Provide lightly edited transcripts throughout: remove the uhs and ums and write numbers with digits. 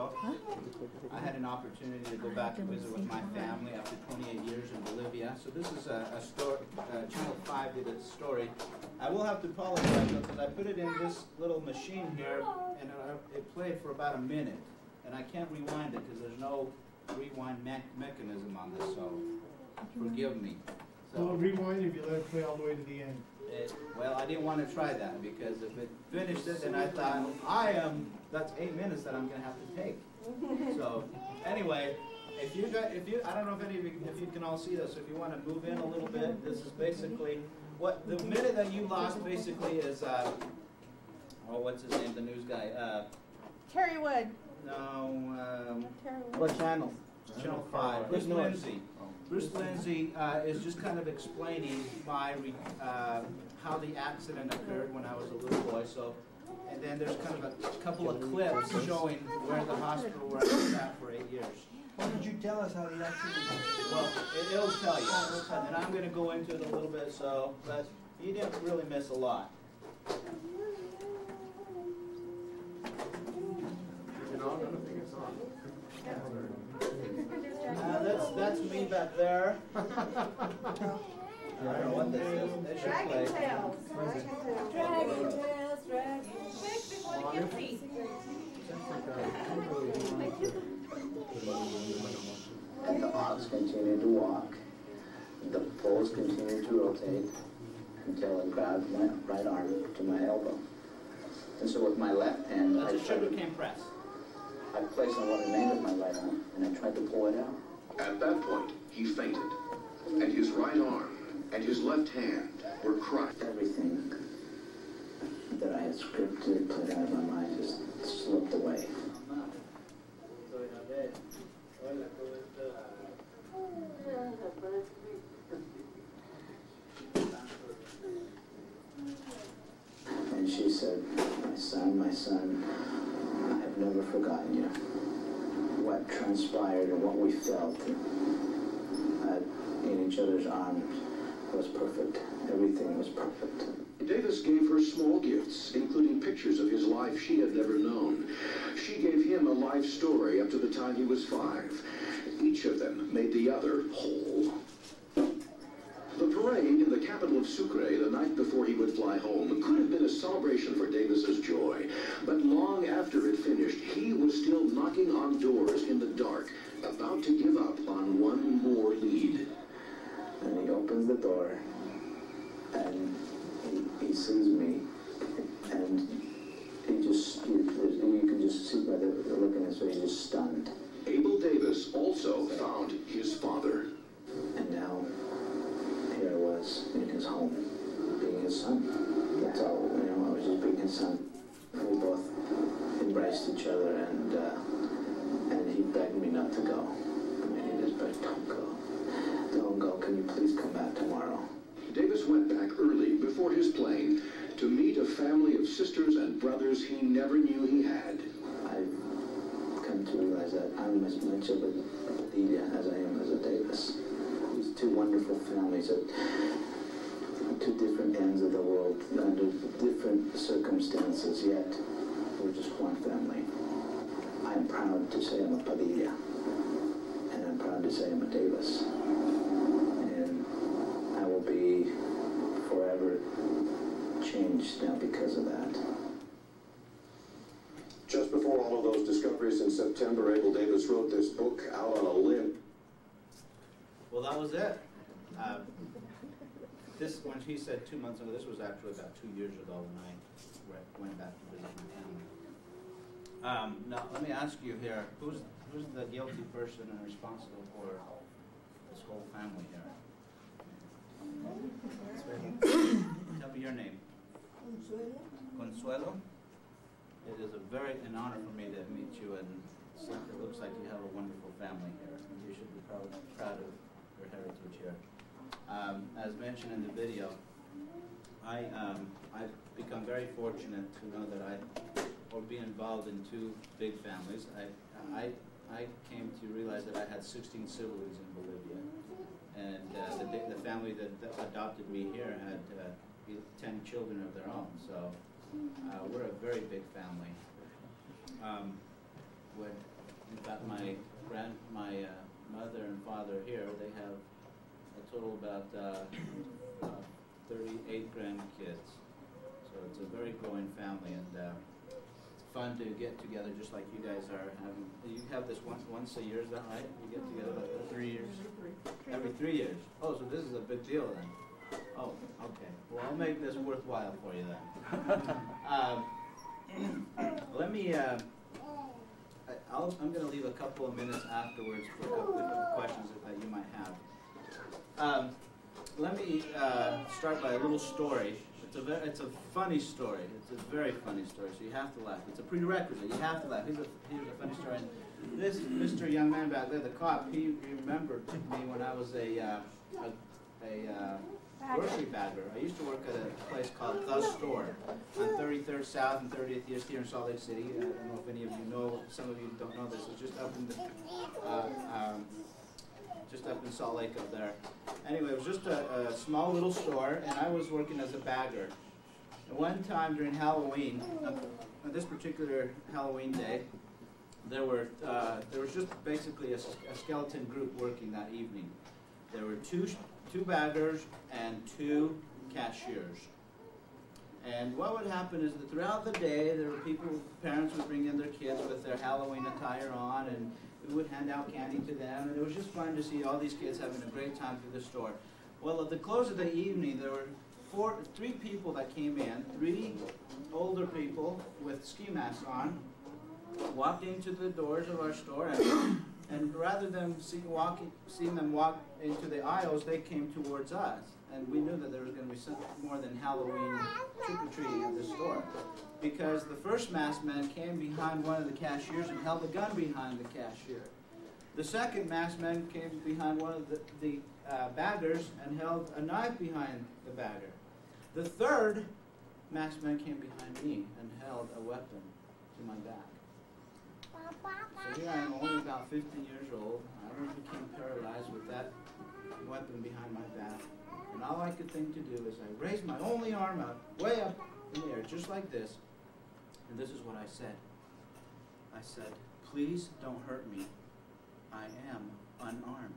ago, I had an opportunity to go back and visit with my family after 28 years in Bolivia. So this is a story, Channel 5 did a story. I will have to apologize because I put it in this little machine here, and it played for about a minute. And I can't rewind it because there's no rewind mechanism on this, so forgive me. So, well, rewind if you let it play all the way to the end. Well, I didn't want to try that because if it finished it, then I thought, that's 8 minutes that I'm going to have to take. So, anyway, I don't know if you can all see this. If you want to move in a little bit, this is basically what the minute that you lost. Basically, is what's his name? The news guy. Terry Wood. No. What channel? Channel 5. Bruce Lindsay. Bruce Lindsay is just kind of explaining how the accident occurred when I was a little boy. So, and then there's kind of a couple of clips showing where the hospital where I was at for 8 years. Why don't you tell us how the accident happened? Well, it'll tell you, and I'm going to go into it a little bit. So, but you didn't really miss a lot. That's me back there. I don't know what this is. It should play. Dragon Tales, Dragon And the ox continued to walk. The poles continued to rotate until it grabbed my right arm to my elbow. And so with my left hand, That's a sugarcane press. I placed on what remained of my right arm, and I tried to pull it out. At that point, he fainted, and his right arm and his left hand were crushed. Everything that I had scripted, put out of my mind, just slipped away. And she said, my son, I have never forgotten you. What transpired and what we felt in each other's arms was perfect. Everything was perfect. Davis gave her small gifts, including pictures of his life she had never known. She gave him a life story up to the time he was 5. Each of them made the other whole. The parade in the capital of Sucre the night before he would fly home could have been a celebration for Davis's joy. But long after it finished, he was still knocking on doors in the dark, about to give up on one more lead. And he opens the door, and he sees me, and you can just see by the look in his face, he's just stunned. Abel Davis also found his father. And now, here I was in his home, being his son. That's all, I was just being his son. We both embraced each other, and he begged me not to go. He just begged, don't go. Don't go, can you please come back tomorrow? Davis went back early before his plane to meet a family of sisters and brothers he never knew he had. I've come to realize that I'm as much of a Padilla as I am as a Davis. These two wonderful families at two different ends of the world, under different circumstances, yet we're just one family. I am proud to say I'm a Padilla, and I'm proud to say I'm a Davis. And I will be forever changed now because of that. Just before all of those discoveries in September, Abel Davis wrote this book, Out on a Limb. Well, that was it. When she said 2 months ago, this was actually about 2 years ago when I went back to visit my family. Now, let me ask you here, who's the guilty person and responsible for this whole family here? Tell me your name. Consuelo. It is an honor for me to meet you, and it looks like you have a wonderful family here. You should be proud of your heritage here. As mentioned in the video, I've become very fortunate to know that or be involved in two big families. I came to realize that I had 16 siblings in Bolivia, and the family that adopted me here had 10 children of their own. So we're a very big family. in fact, my mother and father here, they have a total about 38 grandkids. So it's a very growing family, and it's fun to get together just like you guys are having. You have this once a year, is that right? You get together like 3 years? Every 3 years. Oh, so this is a big deal then. Oh, okay. Well, I'll make this worthwhile for you then. Let me, I'm going to leave a couple of minutes afterwards for a couple of questions that you might have. Let me start by a little story. It's a funny story. It's a very funny story, so you have to laugh. It's a prerequisite. You have to laugh. Here's a funny story. And this Mr. Young Man back there, the cop, he remembered me when I was a grocery bagger. I used to work at a place called The Store on 33rd South and 30th East here in Salt Lake City. I don't know if any of you know. Some of you don't know this. It's just up in the just up in Salt Lake up there. Anyway, it was just a small little store, and I was working as a bagger. And one time during Halloween, on this particular Halloween day, there was just basically a skeleton group working that evening. There were two baggers and 2 cashiers. And what would happen is that throughout the day, there were parents would bring in their kids with their Halloween attire on, and we would hand out candy to them, and it was just fun to see all these kids having a great time through the store. Well, at the close of the evening, there were 3 people that came in, 3 older people with ski masks on, walked into the doors of our store, and rather than seeing them walk into the aisles, they came towards us. And we knew that there was going to be something more than Halloween trick-or-treating at the store. Because the first masked man came behind one of the cashiers and held a gun behind the cashier. The second masked man came behind one of the baggers and held a knife behind the bagger. The third masked man came behind me and held a weapon to my back. So here I am, only about 15 years old. I became paralyzed with that weapon behind my back. And all I could think to do is I raised my only arm up, way up in the air, just like this. And this is what I said. I said, "Please don't hurt me. I am unarmed."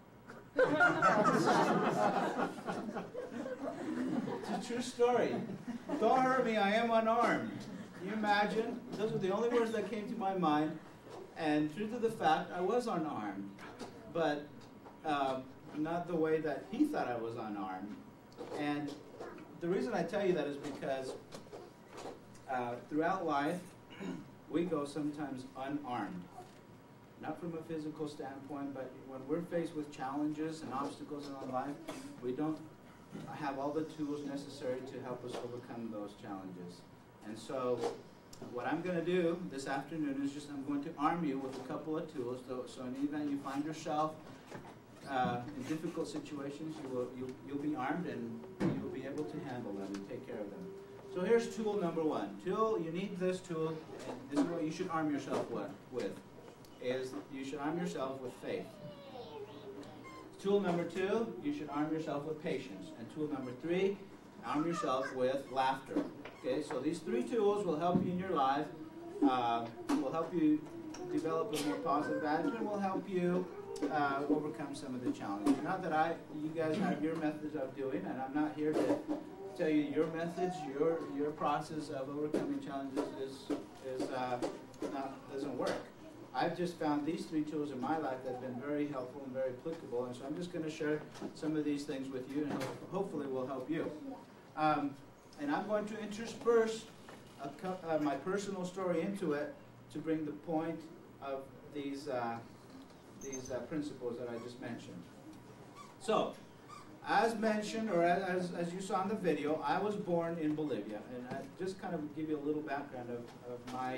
It's a true story. Don't hurt me, I am unarmed. Can you imagine? Those are the only words that came to my mind. And true to the fact, I was unarmed. But not the way that he thought I was unarmed. And the reason I tell you that is because throughout life, we go sometimes unarmed. Not from a physical standpoint, but when we're faced with challenges and obstacles in our life, we don't have all the tools necessary to help us overcome those challenges. And so what I'm going to do this afternoon is I'm going to arm you with a couple of tools. So in the event you find yourself in difficult situations, you'll be armed and you'll be able to handle them and take care of them. So here's tool number 1. You need this tool, and this is what you should arm yourself with. You should arm yourself with faith. Tool number 2, you should arm yourself with patience. And tool number 3, arm yourself with laughter. Okay, so these 3 tools will help you in your life, will help you develop a more positive attitude, and will help you overcome some of the challenges. Not that you guys have your methods of doing, and I'm not here to tell you your methods, your process of overcoming challenges doesn't work. I've just found these 3 tools in my life that have been very helpful and very applicable, and so I'm just going to share some of these things with you, and hopefully will help you. And I'm going to intersperse my personal story into it to bring the point of these principles that I just mentioned. So, as mentioned, or as you saw in the video, I was born in Bolivia, and I just kind of give you a little background of my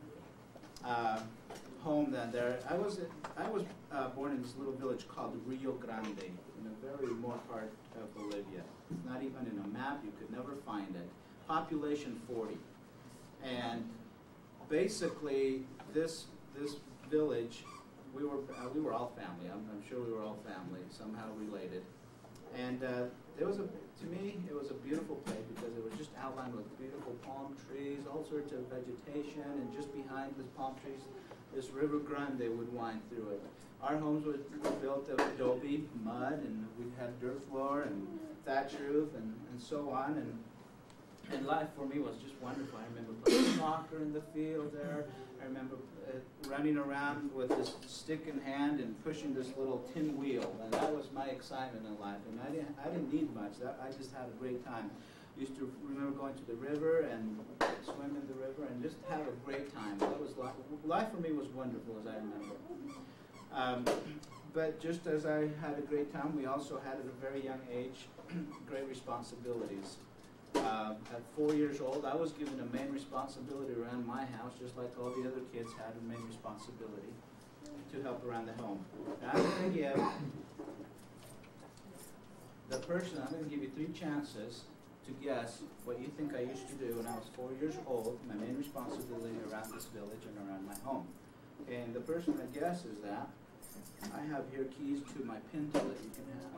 home then there. I was born in this little village called Rio Grande, in a very remote part of Bolivia. It's not even in a map, you could never find it. Population 40. And basically, this village, we were all family. I'm sure we were all family, somehow related. And to me, it was a beautiful place because it was just outlined coastline with beautiful palm trees, all sorts of vegetation, and just behind the palm trees, this River Grande would wind through it. Our homes were built of adobe, mud, and we had dirt floor and thatch roof and so on. And life for me was just wonderful. I remember playing soccer in the field there. I remember running around with this stick in hand and pushing this little tin wheel, and that was my excitement in life. And I didn't need much. I just had a great time. Used to remember going to the river and swim in the river and just have a great time. That was life for me was wonderful, as I remember. But just as I had a great time, we also had at a very young age great responsibilities. At 4 years old, I was given a main responsibility around my house, just like all the other kids had a main responsibility to help around the home. And I'm going to give I'm going to give you 3 chances to guess what you think I used to do when I was 4 years old, my main responsibility around this village and around my home. And the person that guesses that, I have here keys to my Pinto that you can have.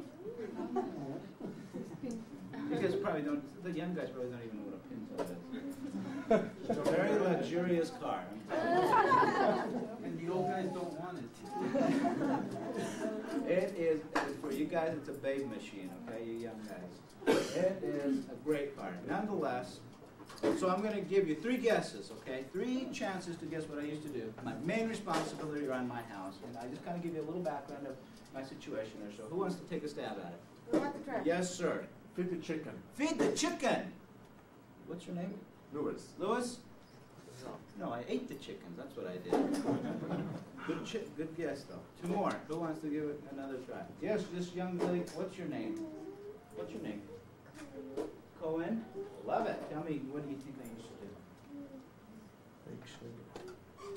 You guys probably don't, the young guys probably don't even know what a Pinto is. It's a very luxurious car. And the old guys don't want it. It is, for you guys, it's a babe machine, okay, you young guys. It is a great car. Nonetheless, so I'm going to give you 3 guesses, okay? 3 chances to guess what I used to do. My main responsibility around my house. And I just kind of give you a little background of my situation there. So who wants to take a stab at it? We want the track. Yes, sir. Feed the chicken. Feed the chicken. What's your name? Louis. Louis? No, I ate the chickens. That's what I did. Good guess, though. 2 more. Who wants to give it another try? Yes, this young lady. What's your name? What's your name? Cohen? Love it. Tell me, what do you think I used to do? Bake sugar.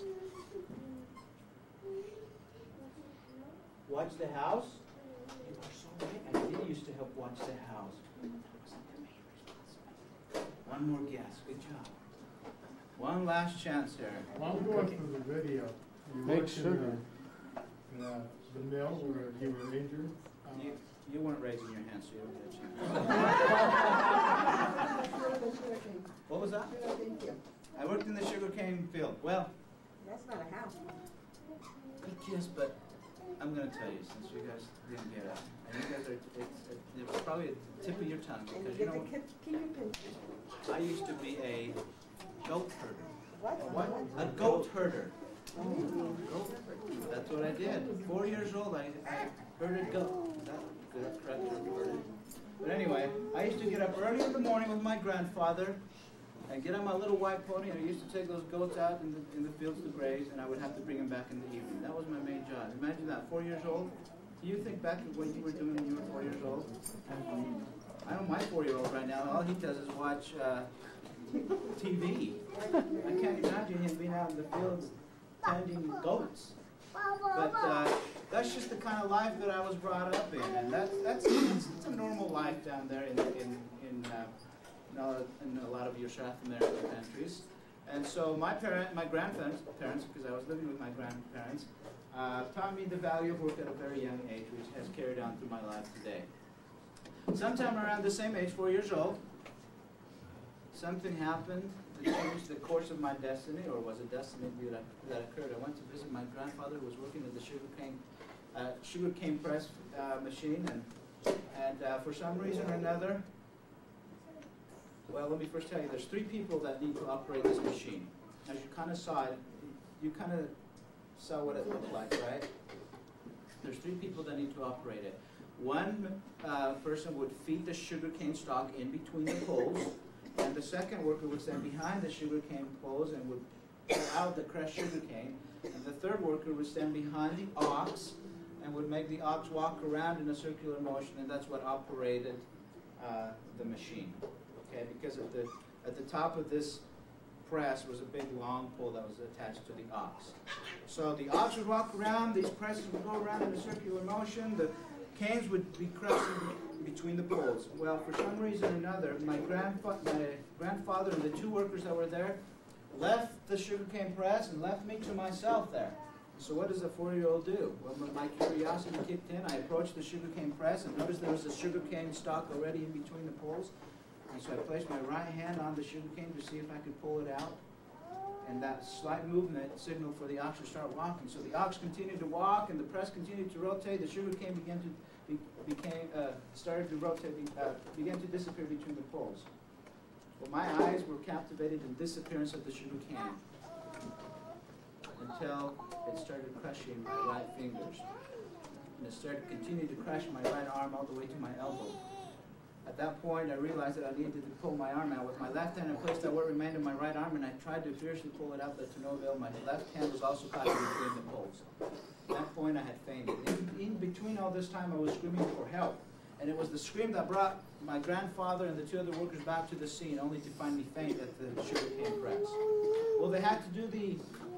Watch the house? You are so right. I did used to help watch the house. That was my main responsibility. One more guess. Good job. One last chance here. While I'm going through the video, you Bake worked sugar. in the mill where you were injured. You weren't raising your hand, so you don't get a chance. What was that? I worked in the sugarcane field. Well, That's not a house. good guess, but I'm going to tell you, since you guys didn't get it. And you guys it's probably at the tip of your tongue, And you because you get know, the kingpin. I used to be a goat herder. What? A goat herder. That's what I did. 4 years old, I herded goat. That's correct. But anyway, I used to get up early in the morning with my grandfather and get on my little white pony, and I used to take those goats out in the fields to graze, and I would have to bring them back in the evening. That was my main job. Imagine that, 4 years old. Do you think back to what you were doing when you were 4 years old? I know my 4-year-old right now, all he does is watch TV. I can't imagine him being out in the fields tending goats. But that's just the kind of life that I was brought up in, and that's a normal life down there in a lot of your South American countries. And so my grandparents, because I was living with my grandparents, taught me the value of work at a very young age, which has carried on through my life today. Sometime around the same age, 4 years old, something happened that changed the course of my destiny, or was a destiny that occurred. I went to visit my grandfather, who was working at the sugarcane press machine, and for some reason or another, well, let me first tell you, there's 3 people that need to operate this machine. As you kind of saw it, you kind of saw what it looked like, right? There's 3 people that need to operate it. One person would feed the sugarcane stalk in between the poles, and the second worker would stand behind the sugarcane poles and would pull out the crushed sugarcane, and the third worker would stand behind the ox and would make the ox walk around in a circular motion, and that's what operated the machine. Okay, because at the top of this press was a big long pole that was attached to the ox. So the ox would walk around, these presses would go around in a circular motion, the canes would be crushed between the poles. Well, for some reason or another, my grandfather and the 2 workers that were there left the sugarcane press and left me to myself there. So what does a 4-year-old do? Well, my curiosity kicked in. I approached the sugarcane press and noticed there was a sugarcane stalk already in between the poles. And so I placed my right hand on the sugarcane to see if I could pull it out. And that slight movement signaled for the ox to start walking. So the ox continued to walk, and the press continued to rotate. The sugarcane began to started to rotate, began to disappear between the poles. Well, my eyes were captivated in the disappearance of the sugarcane until it started crushing my right fingers. And it started continuing to crush my right arm all the way to my elbow. At that point, I realized that I needed to pull my arm out. With my left hand, I placed out what remained of my right arm, and I tried to fiercely pull it out, but to no avail. My left hand was also caught in between the poles. At that point, I had fainted. In between all this time, I was screaming for help. And it was the scream that brought my grandfather and the two other workers back to the scene, only to find me faint at the sugarcane press. Well, they had to do the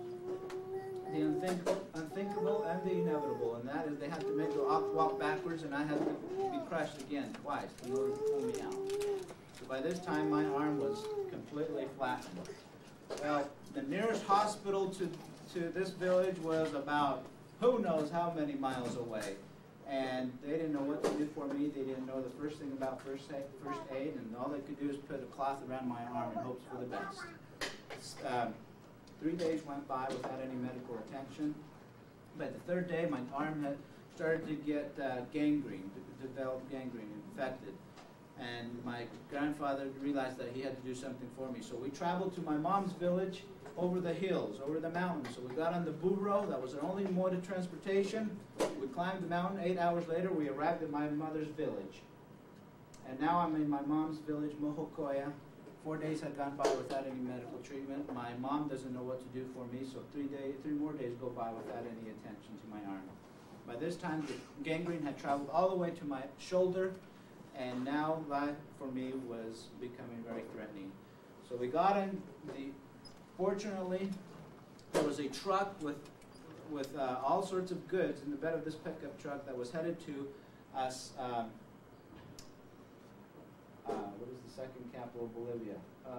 unthinkable and the inevitable, and that is they had to make the ox walk backwards, and I had to be crushed again twice in order to pull me out. So by this time, my arm was completely flattened. Well, the nearest hospital to this village was about who knows how many miles away, and they didn't know what to do for me. They didn't know the first thing about first aid, and all they could do is put a cloth around my arm in hopes for the best. 3 days went by without any medical attention. By the third day, my arm had started to get gangrene, developed gangrene, infected. And my grandfather realized that he had to do something for me. So we traveled to my mom's village over the hills, over the mountains. So we got on the burro. That was our only mode of transportation. We climbed the mountain. 8 hours later, we arrived at my mother's village. And now I'm in my mom's village, Mohokoya. 4 days had gone by without any medical treatment. My mom doesn't know what to do for me, so 3 more days go by without any attention to my arm. By this time, the gangrene had traveled all the way to my shoulder, and now life for me was becoming very threatening. So we got in fortunately, there was a truck with all sorts of goods in the bed of this pickup truck that was headed to us. What is the second capital of Bolivia?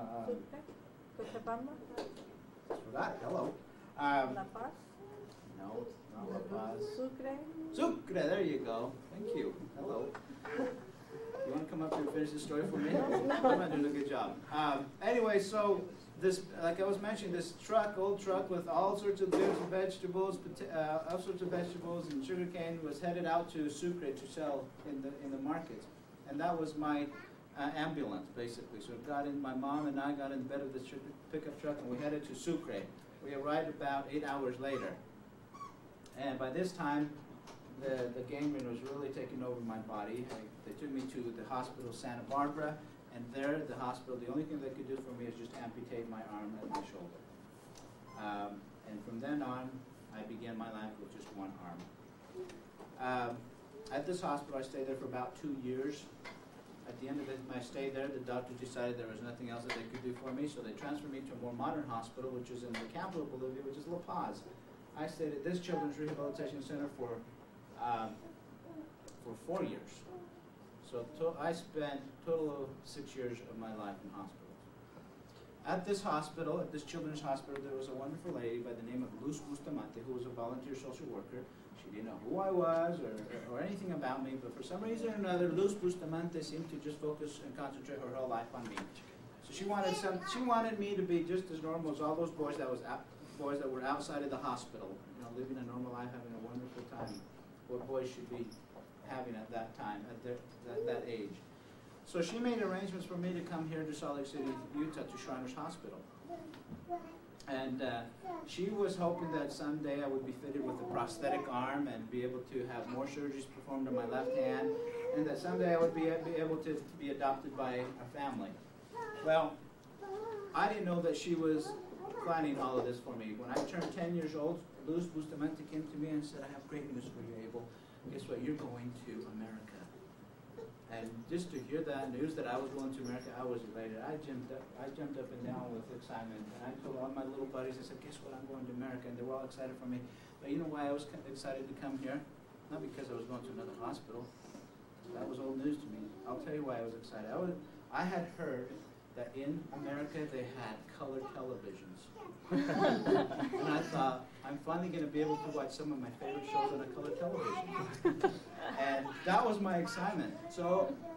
Forgot. Hello. La Paz? No, not La Paz. Sucre? Sucre, there you go. Thank you. Hello. You want to come up here and finish the story for me? I'm not doing a good job. Anyway, so this, like I was mentioning, this old truck with all sorts of goods and vegetables, all sorts of vegetables and sugarcane was headed out to Sucre to sell in the markets, and that was my ambulance, basically. So my mom and I got in the bed of the pickup truck, and we headed to Sucre. We arrived about 8 hours later. And by this time, the gangrene was really taking over my body. They took me to the hospital Santa Barbara, and there at the hospital, the only thing they could do for me is just amputate my arm and my shoulder. And from then on, I began my life with just one arm. At this hospital, I stayed there for about 2 years. At the end of my stay there, the doctor decided there was nothing else that they could do for me, so they transferred me to a more modern hospital, which is in the capital of Bolivia, which is La Paz. I stayed at this children's rehabilitation center for 4 years. So I spent a total of 6 years of my life in hospitals. At this hospital, at this children's hospital, there was a wonderful lady by the name of Luz Bustamante, who was a volunteer social worker. She didn't know who I was or anything about me, but for some reason or another, Luz Bustamante seemed to just focus and concentrate her whole life on me. So she wanted me to be just as normal as all those boys that were outside of the hospital, living a normal life, having a wonderful time. What boys should be having at that time, at that age. So she made arrangements for me to come here to Salt Lake City, Utah, to Shriners Hospital. And she was hoping that someday I would be fitted with a prosthetic arm and be able to have more surgeries performed on my left hand, and that someday I would be able to be adopted by a family. Well, I didn't know that she was planning all of this for me. When I turned 10 years old, Luz Bustamante came to me and said, "I have great news for you, Abel. Guess what? You're going to America." And just to hear that news that I was going to America, I was elated. I jumped up and down with excitement. And I told all my little buddies, I said, "Guess what? I'm going to America." And they were all excited for me. But you know why I was excited to come here? Not because I was going to another hospital. That was old news to me. I'll tell you why I was excited. I had heard that in America they had color televisions. And I thought, I'm finally going to be able to watch some of my favorite shows on a color television. And that was my excitement. So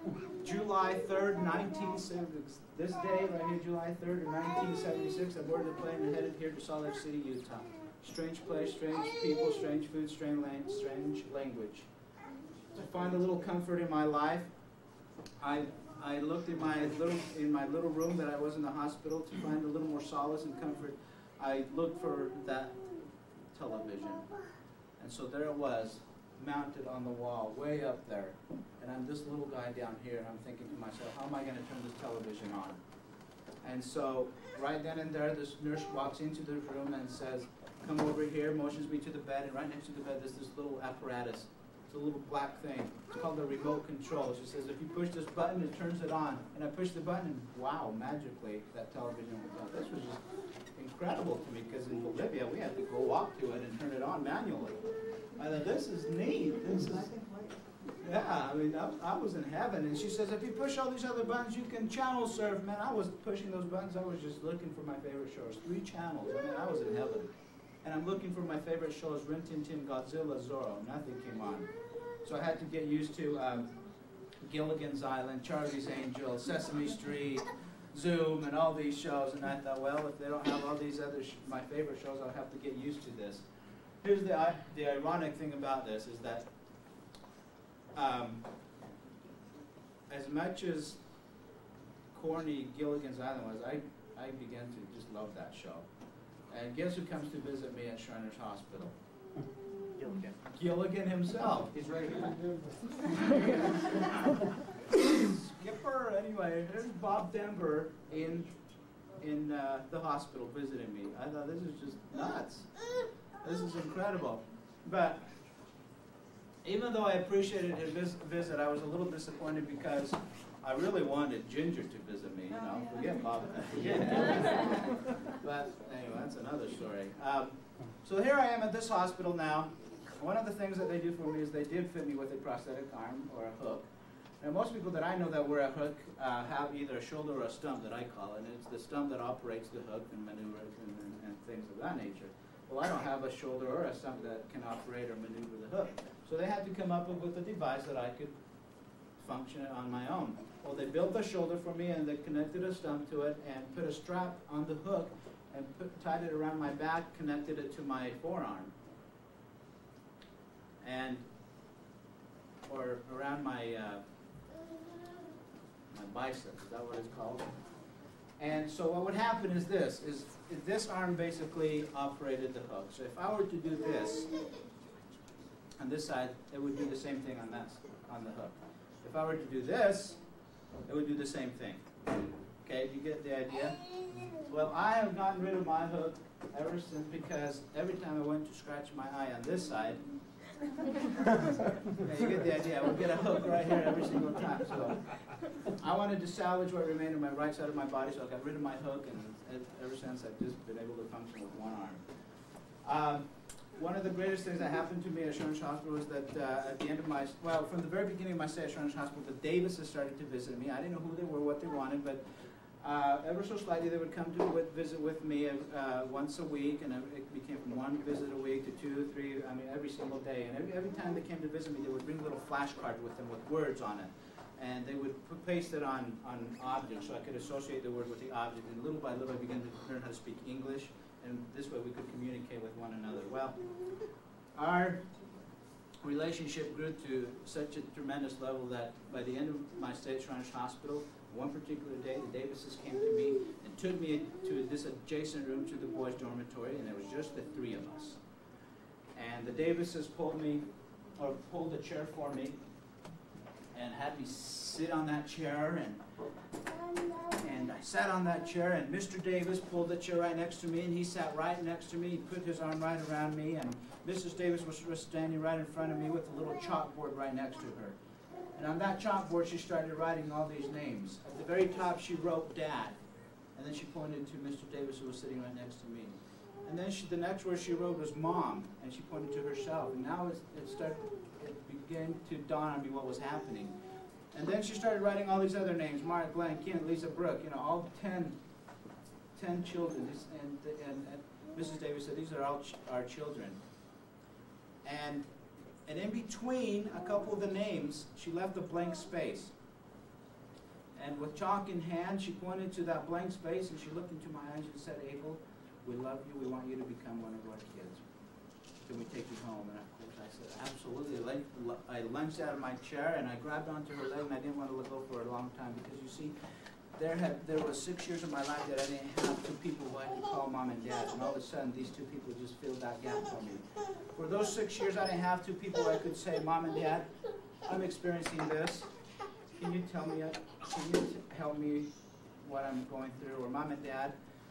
July 3rd, 1976. This day, right here, July 3rd of 1976, I boarded a plane and headed here to Salt Lake City, Utah. Strange place, strange people, strange food, strange language. To find a little comfort in my life, I looked in my little room that I was in the hospital to find a little more solace and comfort. I looked for that television, and so there it was, mounted on the wall, way up there. And I'm this little guy down here, and I'm thinking to myself, how am I going to turn this television on? And so right then and there, this nurse walks into the room and says, come over here, motions me to the bed, and right next to the bed there's this little apparatus. It's a little black thing. It's called the remote control. She says, if you push this button, it turns it on. And I pushed the button, and wow, magically, that television was on. This was just incredible to me, because in Bolivia, we had to go walk to it and turn it on manually. I thought, this is neat. This is, yeah, I mean, I was in heaven. And she says, if you push all these other buttons, you can channel surf. Man, I was pushing those buttons. I was just looking for my favorite shows. 3 channels. I mean, I was in heaven. And I'm looking for my favorite shows, Rin Tin Tin, Godzilla, Zorro. Nothing came on. So I had to get used to Gilligan's Island, Charlie's Angels, Sesame Street, Zoom, and all these shows. And I thought, well, if they don't have all these other my favorite shows, I'll have to get used to this. Here's the ironic thing about this is that as much as corny Gilligan's Island was, I began to just love that show. And guess who comes to visit me at Shriners Hospital? Gilligan. Gilligan himself. He's right here. Skipper. Anyway, here's Bob Denver in the hospital visiting me. I thought, this is just nuts. This is incredible. But even though I appreciated his visit, I was a little disappointed because I really wanted Ginger to visit me. You know, forget Bob. But anyway, that's another story. So here I am at this hospital now. One of the things that they do for me is they did fit me with a prosthetic arm or a hook. And most people that I know that wear a hook have either a shoulder or a stump that I call it. And it's the stump that operates the hook and maneuvers and things of that nature. Well, I don't have a shoulder or a stump that can operate or maneuver the hook. So they had to come up with a device that I could function it on my own. Well, they built the shoulder for me, and they connected a stump to it and put a strap on the hook and tied it around my back, connected it to my forearm. Or around my bicep, is that what it's called? And so what would happen is this arm basically operated the hook. So if I were to do this on this side, it would do the same thing on the hook. If I were to do this, it would do the same thing. Okay, do you get the idea? Well, I have gotten rid of my hook ever since, because every time I went to scratch my eye on this side, yeah, you get the idea. I would get a hook right here every single time. So I wanted to salvage what remained of my right side of my body, so I got rid of my hook, and ever since I've just been able to function with one arm. One of the greatest things that happened to me at Shriners Hospital was that at the end of from the very beginning of my stay at Shriners Hospital, the Davises started to visit me. I didn't know who they were, what they wanted, but ever so slightly they would come to visit with me once a week, and it became from 1 visit a week to 2, 3, I mean every single day. And every time they came to visit me, they would bring a little flashcard with them with words on it. And they would paste it on objects, so I could associate the word with the object. And little by little I began to learn how to speak English, and this way we could communicate with one another. Well, our relationship grew to such a tremendous level that by the end of my stay at Shriners Hospital, one particular day, the Davises came to me and took me to this adjacent room to the boys' dormitory, and there was just the 3 of us. And the Davises pulled a chair for me and had me sit on that chair, and I sat on that chair, and Mr. Davis pulled the chair right next to me, and he sat right next to me. He put his arm right around me, and Mrs. Davis was standing right in front of me with a little chalkboard right next to her. And on that chalkboard, she started writing all these names. At the very top, she wrote Dad, and then she pointed to Mr. Davis, who was sitting right next to me. And then the next word she wrote was Mom, and she pointed to herself. And now it began to dawn on me what was happening. And then she started writing all these other names: Mark, Glenn, Kent, Lisa, Brooke. You know, all 10 children. And Mrs. Davis said, "These are all our children." And in between a couple of the names, she left a blank space. And with chalk in hand, she pointed to that blank space and she looked into my eyes and said, Abel, we love you. We want you to become one of our kids. Can we take you home? And of course I said, absolutely. I lunged out of my chair and I grabbed onto her leg, and I didn't want to let go for a long time because you see, there was 6 years of my life that I didn't have two people who I could call mom and dad, and all of a sudden these two people just filled that gap for me. For those 6 years I didn't have two people I could say, mom and dad, I'm experiencing this. Can you tell me, can you help me what I'm going through? Or mom and dad,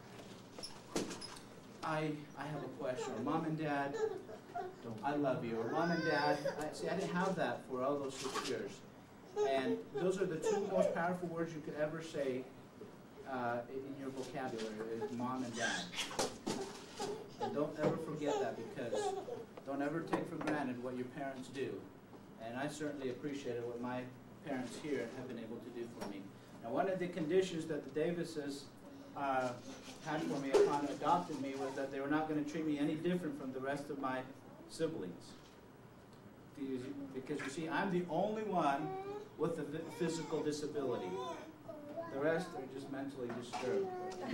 I have a question. Or mom and dad, I love you. Or mom and dad, I didn't have that for all those 6 years. And those are the two most powerful words you could ever say in your vocabulary, is mom and dad. And don't ever forget that, because don't ever take for granted what your parents do. And I certainly appreciated what my parents here have been able to do for me. Now, one of the conditions that the Davises had for me upon adopting me was that they were not going to treat me any different from the rest of my siblings. Because you see, I'm the only one with a physical disability. The rest are just mentally disturbed.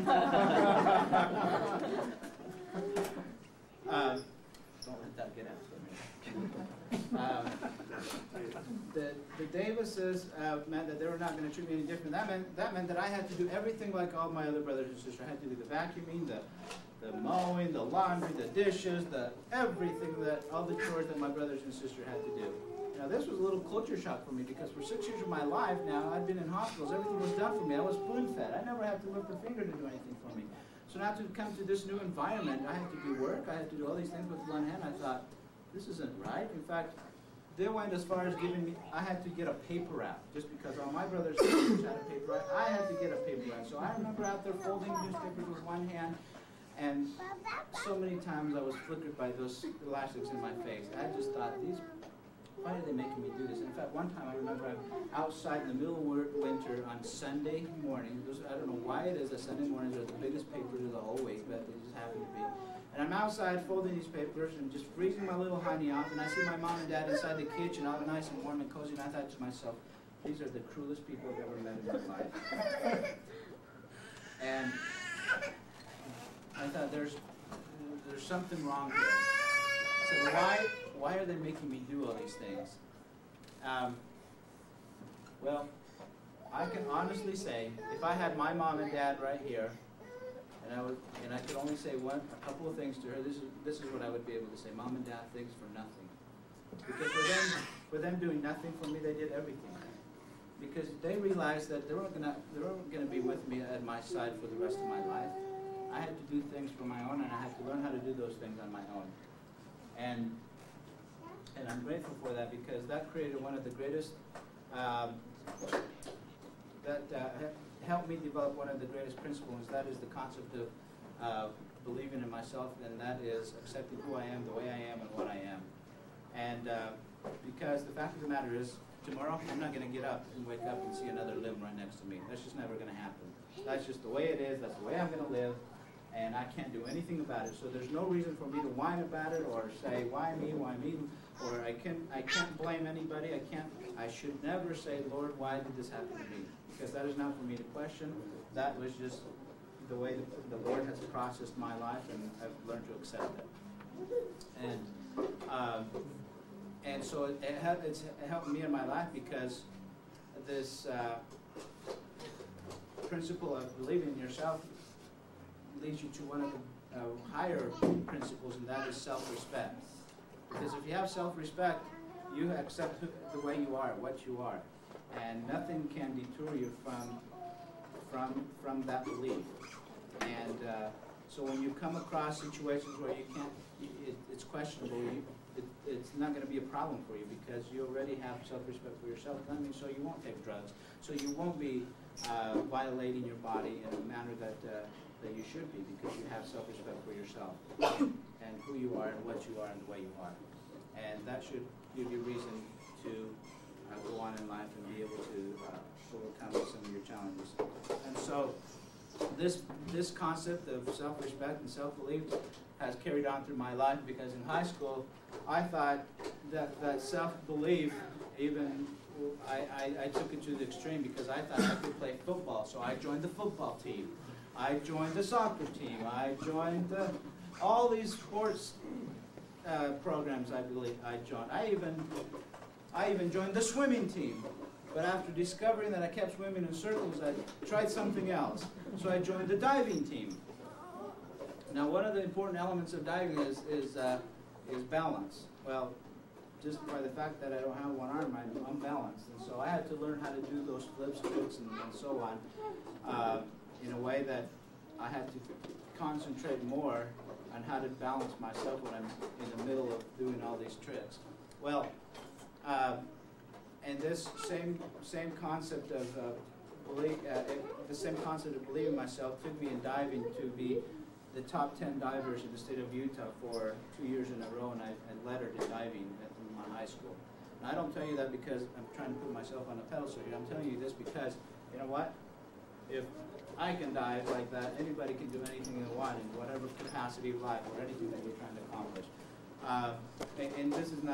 Don't let that get out for me. The Davises meant that they were not going to treat me any different. That meant that I had to do everything like all my other brothers and sisters. I had to do the vacuuming, the mowing, the laundry, the dishes, everything, all the chores that my brothers and sisters had to do. Now, this was a little culture shock for me, because for 6 years of my life now, I'd been in hospitals. Everything was done for me. I was spoon-fed. I never had to lift a finger to do anything for me. So now to come to this new environment, I had to do work. I had to do all these things with one hand. I thought, this isn't right. In fact, they went as far as giving me, I had to get a paper route, just because all my brothers and sisters had a paper route. I had to get a paper route. So I remember out there folding newspapers with one hand, and so many times I was flickered by those elastics in my face. I just thought, why are they making me do this? In fact, one time I remember I'm outside in the middle of winter on Sunday morning. I don't know why it is that Sunday mornings are the biggest papers of the whole week, but they just happen to be. And I'm outside folding these papers and just freezing my little honey off, and I see my mom and dad inside the kitchen, all nice and warm and cozy, and I thought to myself, these are the cruelest people I've ever met in my life. And I thought, there's something wrong here. I said, why are they making me do all these things? Well, I can honestly say, if I had my mom and dad right here, and I could only say a couple of things to her, this is what I would be able to say. Mom and dad, thanks for nothing. Because for them doing nothing for me, they did everything. Because they realized that they weren't going to be with me at my side for the rest of my life. I had to do things for my own, and I had to learn how to do those things on my own. And I'm grateful for that, because that created one of the greatest, helped me develop one of the greatest principles. That is the concept of believing in myself, and that is accepting who I am, the way I am, and what I am. And because the fact of the matter is, tomorrow I'm not going to get up and wake up and see another limb right next to me. That's just never going to happen. That's just the way it is. That's the way I'm going to live. And I can't do anything about it. So there's no reason for me to whine about it or say, why me, or I can't blame anybody. I should never say, Lord, why did this happen to me? Because that is not for me to question. That was just the way the Lord has processed my life, and I've learned to accept it. And so it's helped me in my life, because this principle of believing in yourself leads you to one of the higher principles, and that is self-respect. Because if you have self-respect, you accept the way you are, what you are, and nothing can deter you from that belief. And so when you come across situations where you can't, it's questionable, it's not going to be a problem for you, because you already have self-respect for yourself. I mean, so you won't take drugs, so you won't be violating your body in a manner that you should be, because you have self-respect for yourself and who you are and what you are and the way you are. And that should give you reason to go on in life and be able to overcome some of your challenges. And so this concept of self-respect and self-belief has carried on through my life, because in high school I thought that self-belief even I took it to the extreme because I thought I could play football, so I joined the football team. I joined the soccer team. I joined all these sports programs. I believe I joined. I even joined the swimming team. But after discovering that I kept swimming in circles, I tried something else. So I joined the diving team. Now, one of the important elements of diving is balance. Well, just by the fact that I don't have one arm, I'm unbalanced. And so I had to learn how to do those flips, tricks, and so on in a way that I had to concentrate more on how to balance myself when I'm in the middle of doing all these tricks. Well, and this same concept of the same concept of believing myself took me in diving to be the top 10 divers in the state of Utah for 2 years in a row, and I lettered in diving at my high school. And I don't tell you that because I'm trying to put myself on a pedestal here. I'm telling you this because, you know what? If I can dive like that, anybody can do anything they want in whatever capacity of life or anything that you're trying to accomplish. And this is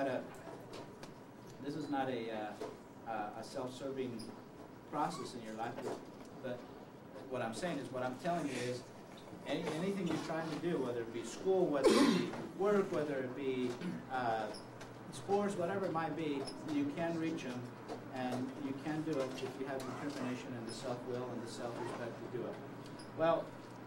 not a self-serving process in your life, but what I'm saying is, what I'm telling you is, anything you're trying to do, whether it be school, whether it be work, whether it be sports, whatever it might be, you can reach them, and you can do it if you have the determination and the self-will and the self-respect to do it. Well,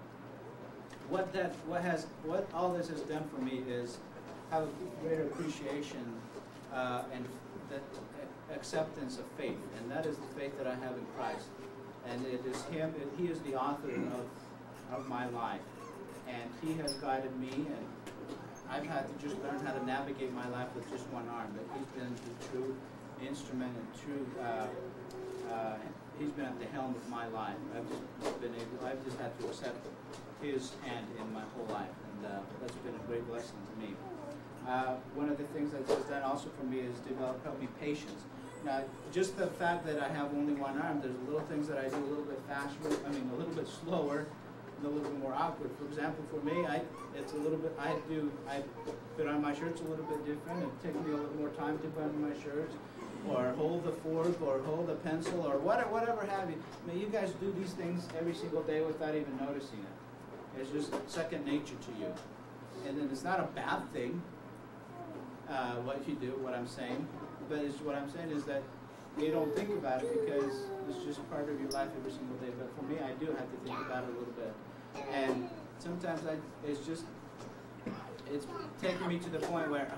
what all this has done for me is have a greater appreciation and the acceptance of faith, and that is the faith that I have in Christ. And it is Him, He is the author of my life, and He has guided me, and I've had to just learn how to navigate my life with just one arm, but He's been the true instrument and true, He's been at the helm of my life. I've just had to accept His hand in my whole life, and that's been a great blessing to me. One of the things that has done also for me is help me patience. Now, just the fact that I have only one arm, there's little things that I do a little bit faster, a little bit slower, and a little bit more awkward. For example, for me, it's a little bit, I put on my shirts a little bit different. It takes me a little more time to put on my shirts, or hold the fork, or hold the pencil, or whatever have you. I mean, you guys do these things every single day without even noticing it. It's just second nature to you. And then it's not a bad thing, what you do, what I'm saying. But what I'm saying is that you don't think about it because it's just part of your life every single day. But for me, I do have to think about it a little bit. And sometimes it's taking me to the point where,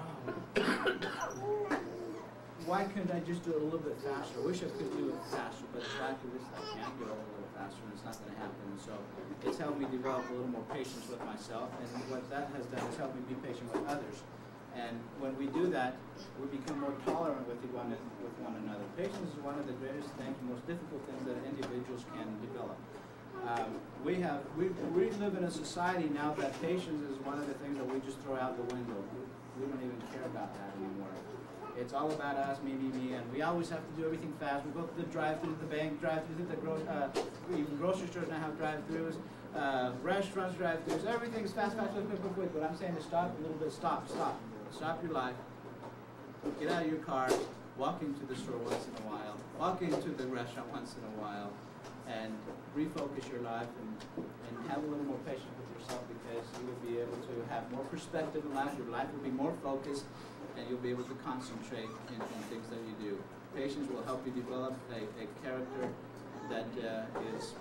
why couldn't I just do it a little bit faster? I wish I could do it faster, but the fact is I can't do it a little faster, and it's not going to happen. So it's helped me develop a little more patience with myself, and what that has done is helped me be patient with others. And when we do that, we become more tolerant with one another. Patience is one of the greatest things, most difficult things that individuals can develop. We live in a society now that patience is one of the things that we just throw out the window. We don't even care about that anymore. It's all about us, me, and we always have to do everything fast. We go to the drive-thru, the bank, drive-thru, even grocery stores now have drive-thrus. Restaurants, drive-thrus, everything's fast, quick. What I'm saying is stop a little bit, stop your life, get out of your car, walk into the store once in a while, walk into the restaurant once in a while, and refocus your life and have a little more patience with yourself, because you will be able to have more perspective in life, your life will be more focused, and you'll be able to concentrate in things that you do. Patience will help you develop a character that is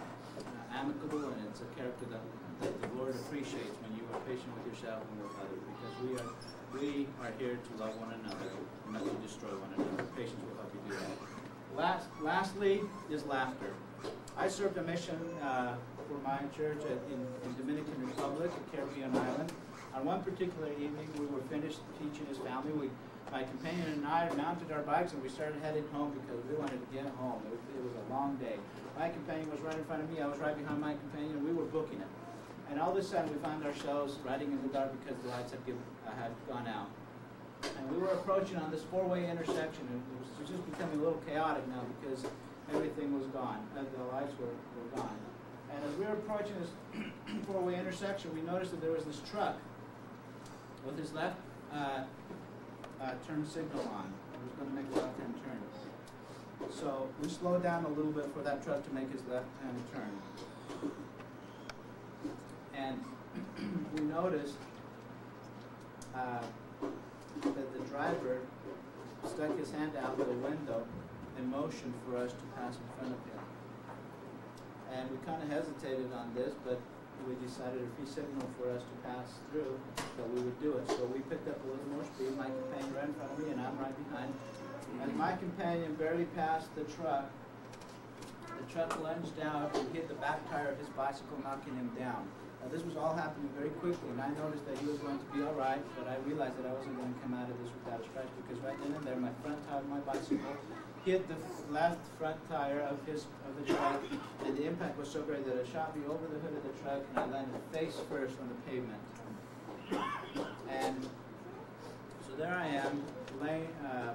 amicable, and it's a character that the Lord appreciates when you are patient with yourself and with others, because we are here to love one another, not to destroy one another. Patience will help you do that. Lastly is laughter. I served a mission for my church in Dominican Republic, a Caribbean island. On one particular evening, we were finished teaching his family. My companion and I mounted our bikes and we started heading home because we wanted to get home. It was a long day. My companion was right in front of me. I was right behind my companion, and we were booking it. And all of a sudden, we found ourselves riding in the dark because the lights had gone out. And we were approaching on this four-way intersection, and it was just becoming a little chaotic now because everything was gone. The lights were gone. And as we were approaching this four-way intersection, we noticed that there was this truck with his left turn signal on. He was going to make a left-hand turn. So we slowed down a little bit for that truck to make his left-hand turn. And we noticed that the driver stuck his hand out the window and motioned for us to pass in front of him. And we kind of hesitated on this, but we decided if he signaled for us to pass through, that we would do it. So we picked up a little more speed. My companion right in front of me, and I'm right behind. As my companion barely passed the truck lunged out and hit the back tire of his bicycle, knocking him down. Now, this was all happening very quickly, and I noticed that he was going to be all right, but I realized that I wasn't going to come out of this without a scratch, because right then and there, my front tire of my bicycle hit the left front tire of the truck, and the impact was so great that it shot me over the hood of the truck, and I landed face first on the pavement. And so there I am, laying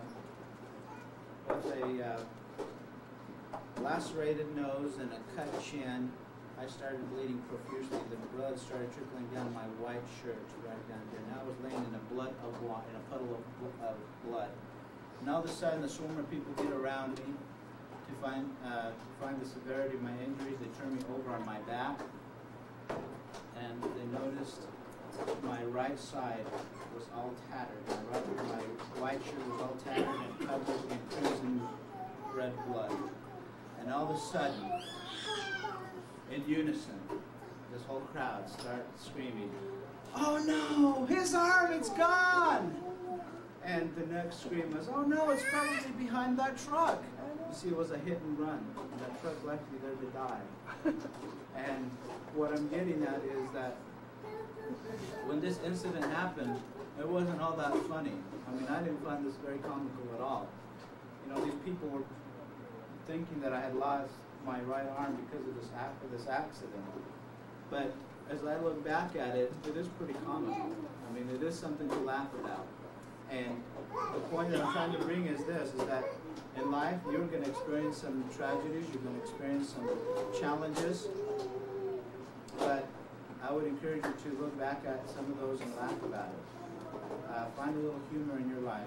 with a lacerated nose and a cut chin. I started bleeding profusely. The blood started trickling down my white shirt right down here. Now I was laying in a puddle of blood. And all of a sudden, the swimmer people get around me to find the severity of my injuries. They turned me over on my back, and they noticed my right side was all tattered. My white shirt was all tattered and covered in crimson red blood. And all of a sudden, in unison, this whole crowd started screaming, "Oh no, his arm, it's gone!" And the next scream was, "Oh no, it's probably behind that truck." You see, it was a hit and run. That truck left me there to die. And what I'm getting at is that when this incident happened, it wasn't all that funny. I mean, I didn't find this very comical at all. You know, these people were thinking that I had lost my right arm because of this accident. But as I look back at it, it is pretty comical. I mean, it is something to laugh about. And the point that I'm trying to bring is this, is that in life, you're going to experience some tragedies, you're going to experience some challenges, but I would encourage you to look back at some of those and laugh about it. Find a little humor in your life.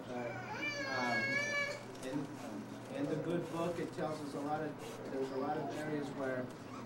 In the good book, it tells us there's a lot of areas where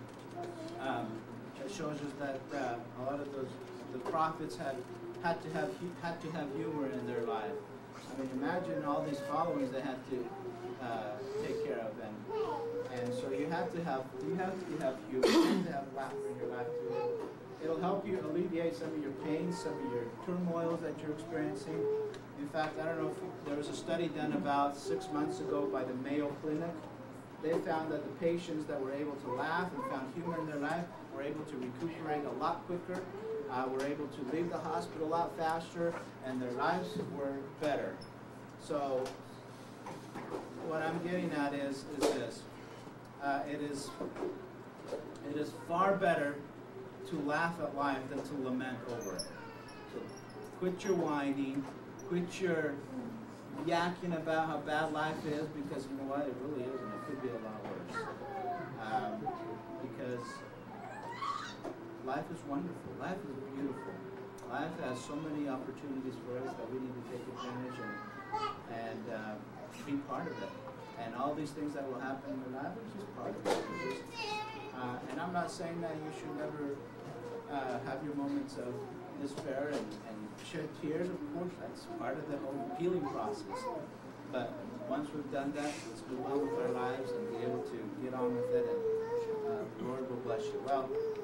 it shows us that a lot of the prophets had to have humor in their life. I mean, imagine all these followings they had to take care of, and so you have to have humor, you have to have laughter in your life too. It'll help you alleviate some of your pain, some of your turmoils that you're experiencing. In fact, I don't know if there was a study done about 6 months ago by the Mayo Clinic. They found that the patients that were able to laugh and found humor in their life were able to recuperate a lot quicker, were able to leave the hospital a lot faster, and their lives were better. So what I'm getting at is this. It is far better to laugh at life than to lament over it. So quit your whining, quit your yakking about how bad life is, because you know what, it really isn't. It could be a lot worse. Because life is wonderful. Life is beautiful. Life has so many opportunities for us that we need to take advantage and be part of it. And all these things that will happen in your life is just part of it. And I'm not saying that you should never have your moments of despair and shed tears. Of course, that's part of the whole healing process. But once we've done that, let's move on with our lives and be able to get on with it, and the Lord will bless you. Well,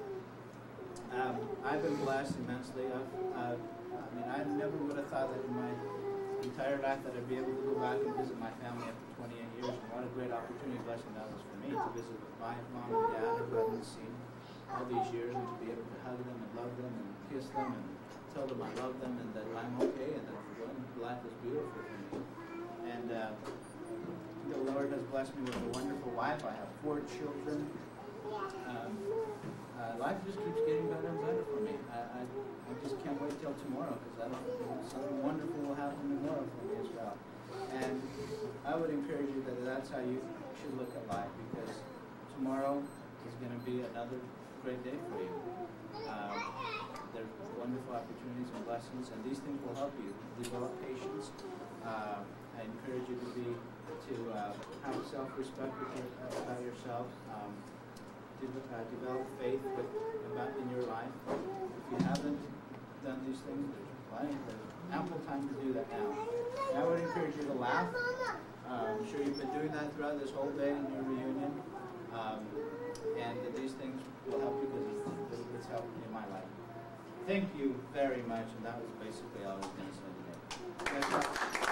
I've been blessed immensely. I mean, I never would have thought that in my entire life that I'd be able to go back and visit my family after 28 years. And what a great opportunity, blessing that was for me, to visit with my mom and dad, who I hadn't seen all these years, and to be able to hug them and love them and kiss them and tell them I love them and that I'm okay and that life is beautiful for me. And the Lord has blessed me with a wonderful wife. I have 4 children. Life just keeps getting better and better for me. I just can't wait till tomorrow, because I don't know, something wonderful will happen tomorrow for me as well. And I would encourage you that that's how you should look at life, because tomorrow is going to be another great day for you. There's wonderful opportunities and blessings, and these things will help you develop patience, I encourage you to have self-respect about yourself. Develop faith in your life. If you haven't done these things, there's ample time to do that now. And I would encourage you to laugh. I'm sure you've been doing that throughout this whole day in your reunion. And that these things will help you because it's helped me in my life. Thank you very much, and that was basically all I was going to say today.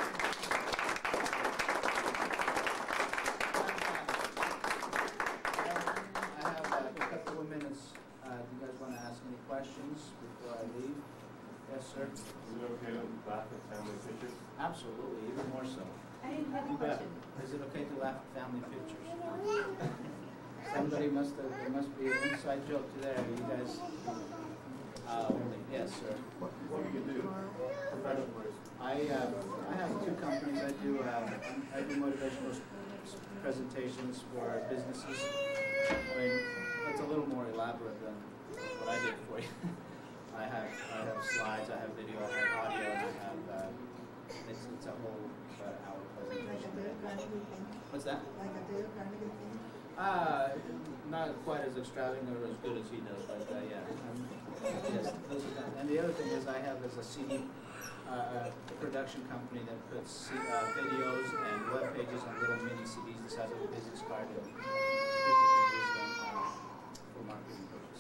I have a couple of minutes. Do you guys want to ask any questions before I leave? Yes, sir. Is it okay to laugh at family pictures? Absolutely, even more so. I didn't have a You bet. question. Is it okay to laugh at family pictures? Somebody there must be an inside joke to there. You guys, yes, sir. What do you do professionally? I have two companies. I do motivational presentations for businesses. I mean, it's a little more elaborate than what I did for you. I have slides, I have video, I have audio, and I have it's a whole hour presentation. What's that? Like a Dale Carnegie thing? Not quite as extravagant or as good as he does, but yeah. Yes, those are and the other thing is I have as a CD production company that puts videos and web pages on little mini CDs the size of a business card, and people can use them for marketing purposes.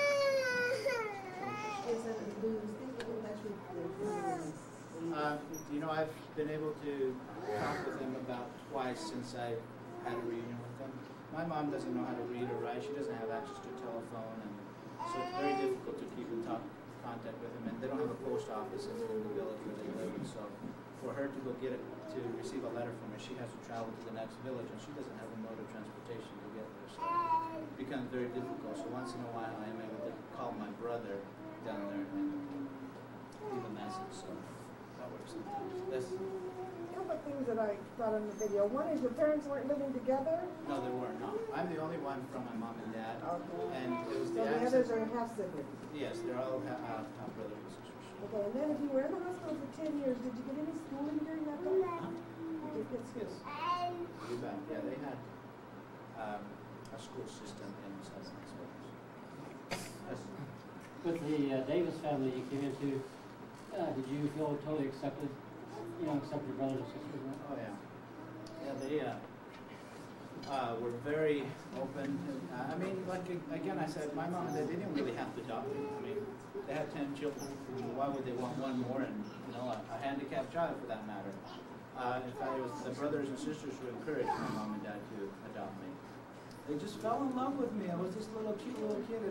Is it a blues thing? That's with the blues. I've been able to talk with him about twice since I had a reunion with him. My mom doesn't know how to read or write. She doesn't have access to a telephone, and so it's very difficult to keep in contact with him. And they don't have a post office in the village where they live, and so for her to go get it, to receive a letter from her, she has to travel to the next village, and she doesn't have a mode of transportation to get there. So it becomes very difficult. So once in a while, I am able to call my brother down there and leave a message. So that works sometimes. Yes. A couple of things that I thought in the video. One is your parents weren't living together. No, they weren't. No, I'm the only one from my mom and dad. Okay. And it was So the others are half siblings. Yes, they're all half brothers and sisters. Okay, and then if you were in the hospital for 10 years, did you get any schooling during that time? You did get school. Yes. You bet. Yeah, they had a school system in Southern Mexico. Yes. With the Davis family you came into, did you feel totally accepted? Accept your brothers and sisters? Right? Oh yeah. Yeah, they were very open. I mean, like again, I said, my mom and dad, they didn't really have to adopt me. I mean, they had 10 children. Why would they want one more? And a handicapped child for that matter. In fact, it was the brothers and sisters who encouraged my mom and dad to adopt me. They just fell in love with me. I was this cute little kid.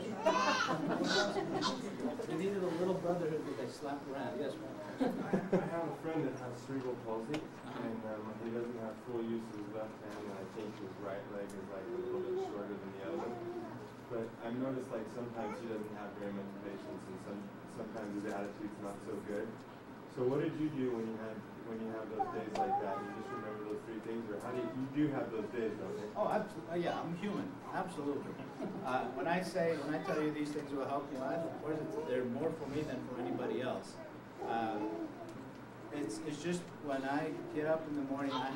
They needed a little brotherhood that they slapped around. Yes, ma'am. I have a friend that has cerebral palsy, and he doesn't have full use of his left hand, and I think his right leg is like a little bit shorter than the other. But I've noticed like sometimes he doesn't have very much patience, and sometimes his attitude's not so good. So what did you do when you have those days like that? You just remember those three things, or how do you do have those days, don't you? Oh, absolutely. Yeah, I'm human. Absolutely. When I tell you these things will help you, they're more for me than for anybody else. It's just when I get up in the morning, I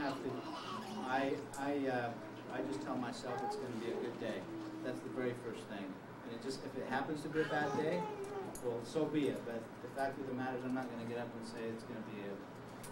just tell myself it's going to be a good day. That's the very first thing. And if it happens to be a bad day, well, so be it. But the fact of the matter is, I'm not going to get up and say it's going to be a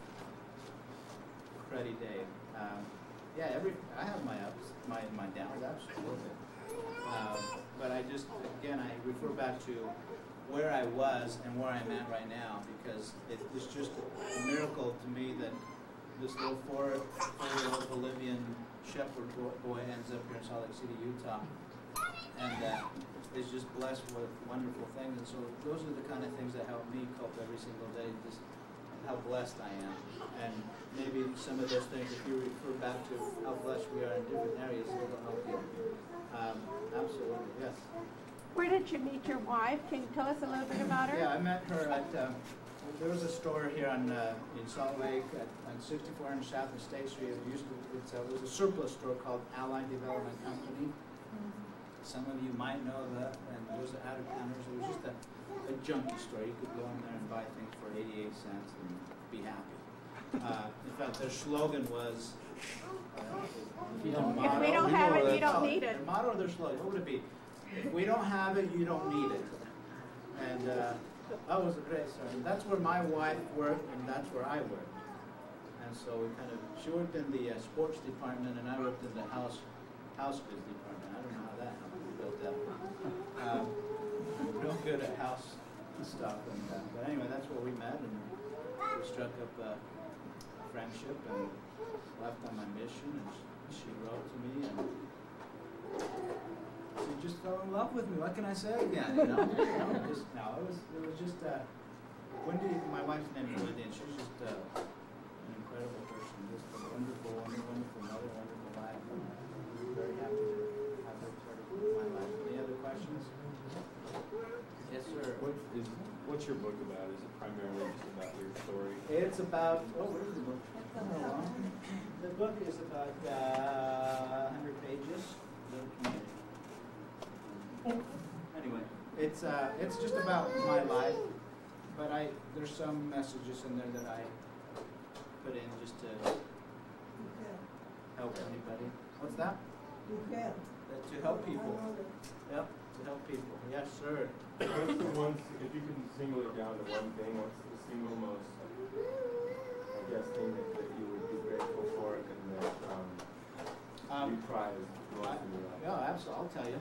cruddy day. I have my ups, my downs, absolutely. But I refer back to where I was and where I'm at right now, because it was just a miracle to me that this little four-year-old Bolivian shepherd boy ends up here in Salt Lake City, Utah, and is just blessed with wonderful things. And so those are the kind of things that help me cope every single day, just how blessed I am. And maybe some of those things, if you refer back to how blessed we are in different areas, it'll help you. Absolutely, yes. Where did you meet your wife? Can you tell us a little bit about her? Yeah, I met her at, there was a store here in Salt Lake on 6400 South and State Street. It was a surplus store called Allied Development Company. Some of you might know that, and those are out-of-towners. It was just a junkie store. You could go in there and buy things for 88 cents and be happy. In fact, their slogan was, If you don't, If we don't have it, you don't need it. Their motto or their slogan, what would it be? If we don't have it, you don't need it. And that was a great story. That's where my wife worked, and that's where I worked. And so we kind of, she worked in the sports department, and I worked in the house goods department. I don't know how that happened. We built that. I'm real good at house stuff. And, but anyway, that's where we met, and we struck up a friendship and left on my mission, and she wrote to me, and she just fell in love with me. What can I say again? You know? It was just Wendy. My wife's name is Wendy, and she's just an incredible person. Just a wonderful, wonderful mother, wonderful life. I'm very happy to have her part of my life. Any other questions? Yes, sir. What's your book about? Is it primarily just about your story? It's about, where is the book? The book is about 100 pages. Anyway, it's just about my life, but there's some messages in there that I put in just to help anybody. What's that? To help people. Yep, to help people. Yes, sir. What's the one, if you can single it down to one thing, what's the single most, I guess, thing that you would be grateful for and that you prize most in your life? Yeah, absolutely. I'll tell you.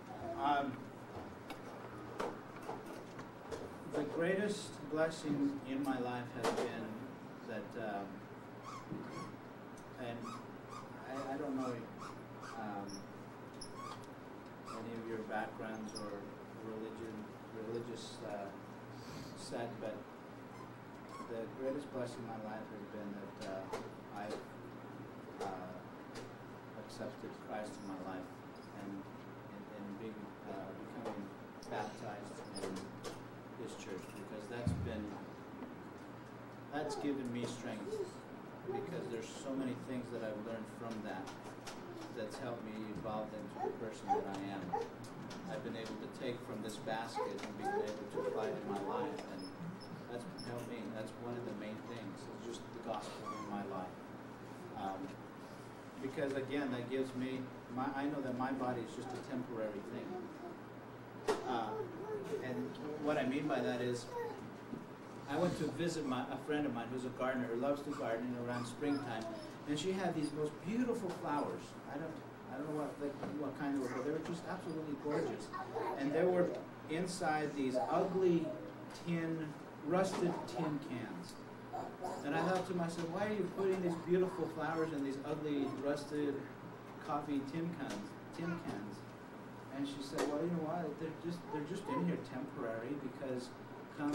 The greatest blessing in my life has been that, and I don't know any of your backgrounds or religious set, but the greatest blessing in my life has been that I've accepted Christ in my life and becoming baptized in His church, because that's given me strength, because there's so many things that I've learned from that's helped me evolve into the person that I am. I've been able to take from this basket and been able to apply it in my life, and that's helped me. That's one of the main things, is just the gospel in my life. Because again, that gives me, I know that my body is just a temporary thing. And what I mean by that is, I went to visit a friend of mine who's a gardener, who loves to garden around springtime, and she had these most beautiful flowers. I don't know what kind they were, but they were just absolutely gorgeous. And they were inside these ugly rusted tin cans. And I thought to myself, why are you putting these beautiful flowers in these ugly, rusted coffee tin cans? And she said, well, you know what? They're just in here temporary, because come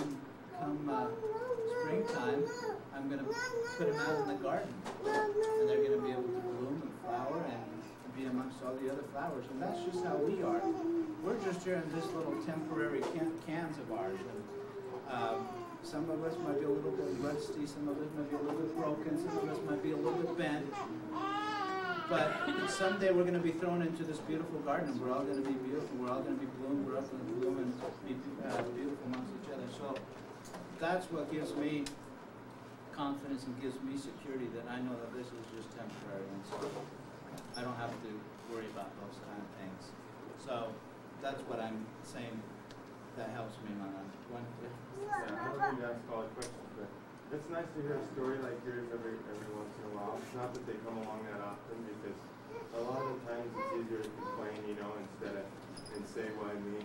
springtime, I'm going to put them out in the garden, and they're going to be able to bloom and flower and be amongst all the other flowers. And that's just how we are. We're just here in this little temporary cans of ours. And some of us might be a little bit rusty, some of us might be a little bit broken, some of us might be a little bit bent. But someday we're going to be thrown into this beautiful garden, and we're all going to be beautiful. We're all going to be bloomed. We're all going to bloom and be beautiful amongst each other. So that's what gives me confidence and gives me security, that I know that this is just temporary, and so I don't have to worry about those kind of things. So that's what I'm saying that helps me in my life. I don't think to ask all the questions, but it's nice to hear a story like yours every once in a while. It's not that they come along that often, because a lot of times it's easier to complain, and say why me.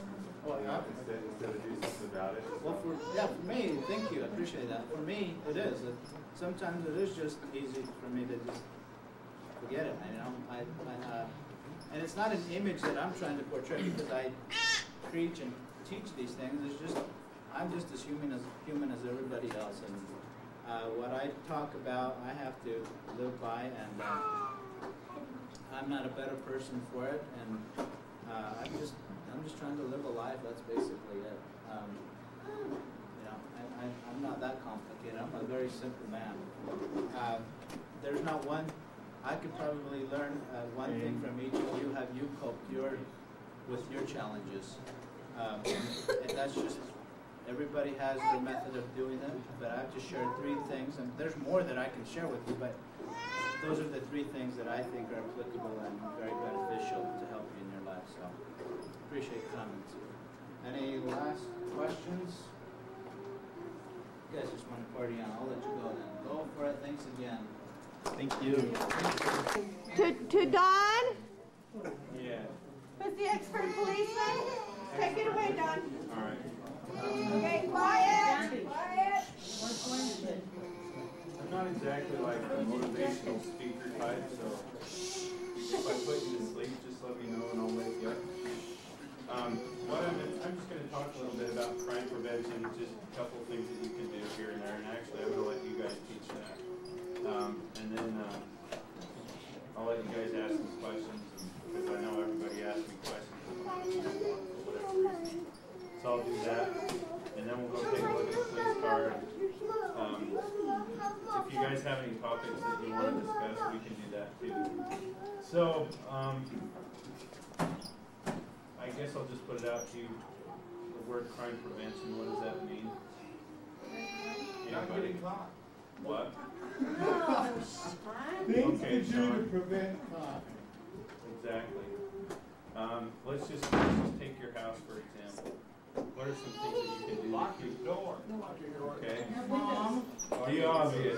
Instead of do something about it. Well, for me, thank you, I appreciate that. For me, it is. Sometimes it is just easy for me to just forget it. And it's not an image that I'm trying to portray, because I preach and teach these things. It's just, I'm just as human as everybody else, and what I talk about, I have to live by, and I'm not a better person for it, and I'm just trying to live a life. That's basically it. I'm not that complicated. I'm a very simple man. There's not one. I could probably learn one thing from each of you. Have you coped with your challenges? And that's just Everybody has their method of doing it, but I've just shared 3 things, and there's more that I can share with you, but those are the 3 things that I think are applicable and very beneficial to help you in your life. So, appreciate comments. Any last questions? You guys just want to party on. I'll let you go then. Go for it. Thanks again. Thank you. To Don? Yeah. Who's the expert policeman? Take it away, Don. All right. Okay, quiet. Quiet. I'm not exactly like a motivational speaker type, so if I put you to sleep, just let me know and I'll wake you up. I'm just going to talk a little bit about crime prevention, just a couple of things that you can do here and there, and actually I'm going to let you guys teach that. And then I'll let you guys ask some questions, because I know everybody asks me questions for whatever reason. So I'll do that, and then we'll go take a look at the police car. If you guys have any topics that you want to discuss, we can do that too. So, I guess I'll just put it out to you. The word crime prevention, what does that mean? Not getting caught. What? Things Okay, to do to Sean. prevent crime. Exactly. Let's just take your house for example. What are some things that you can do? Lock your door. Okay. Be obvious.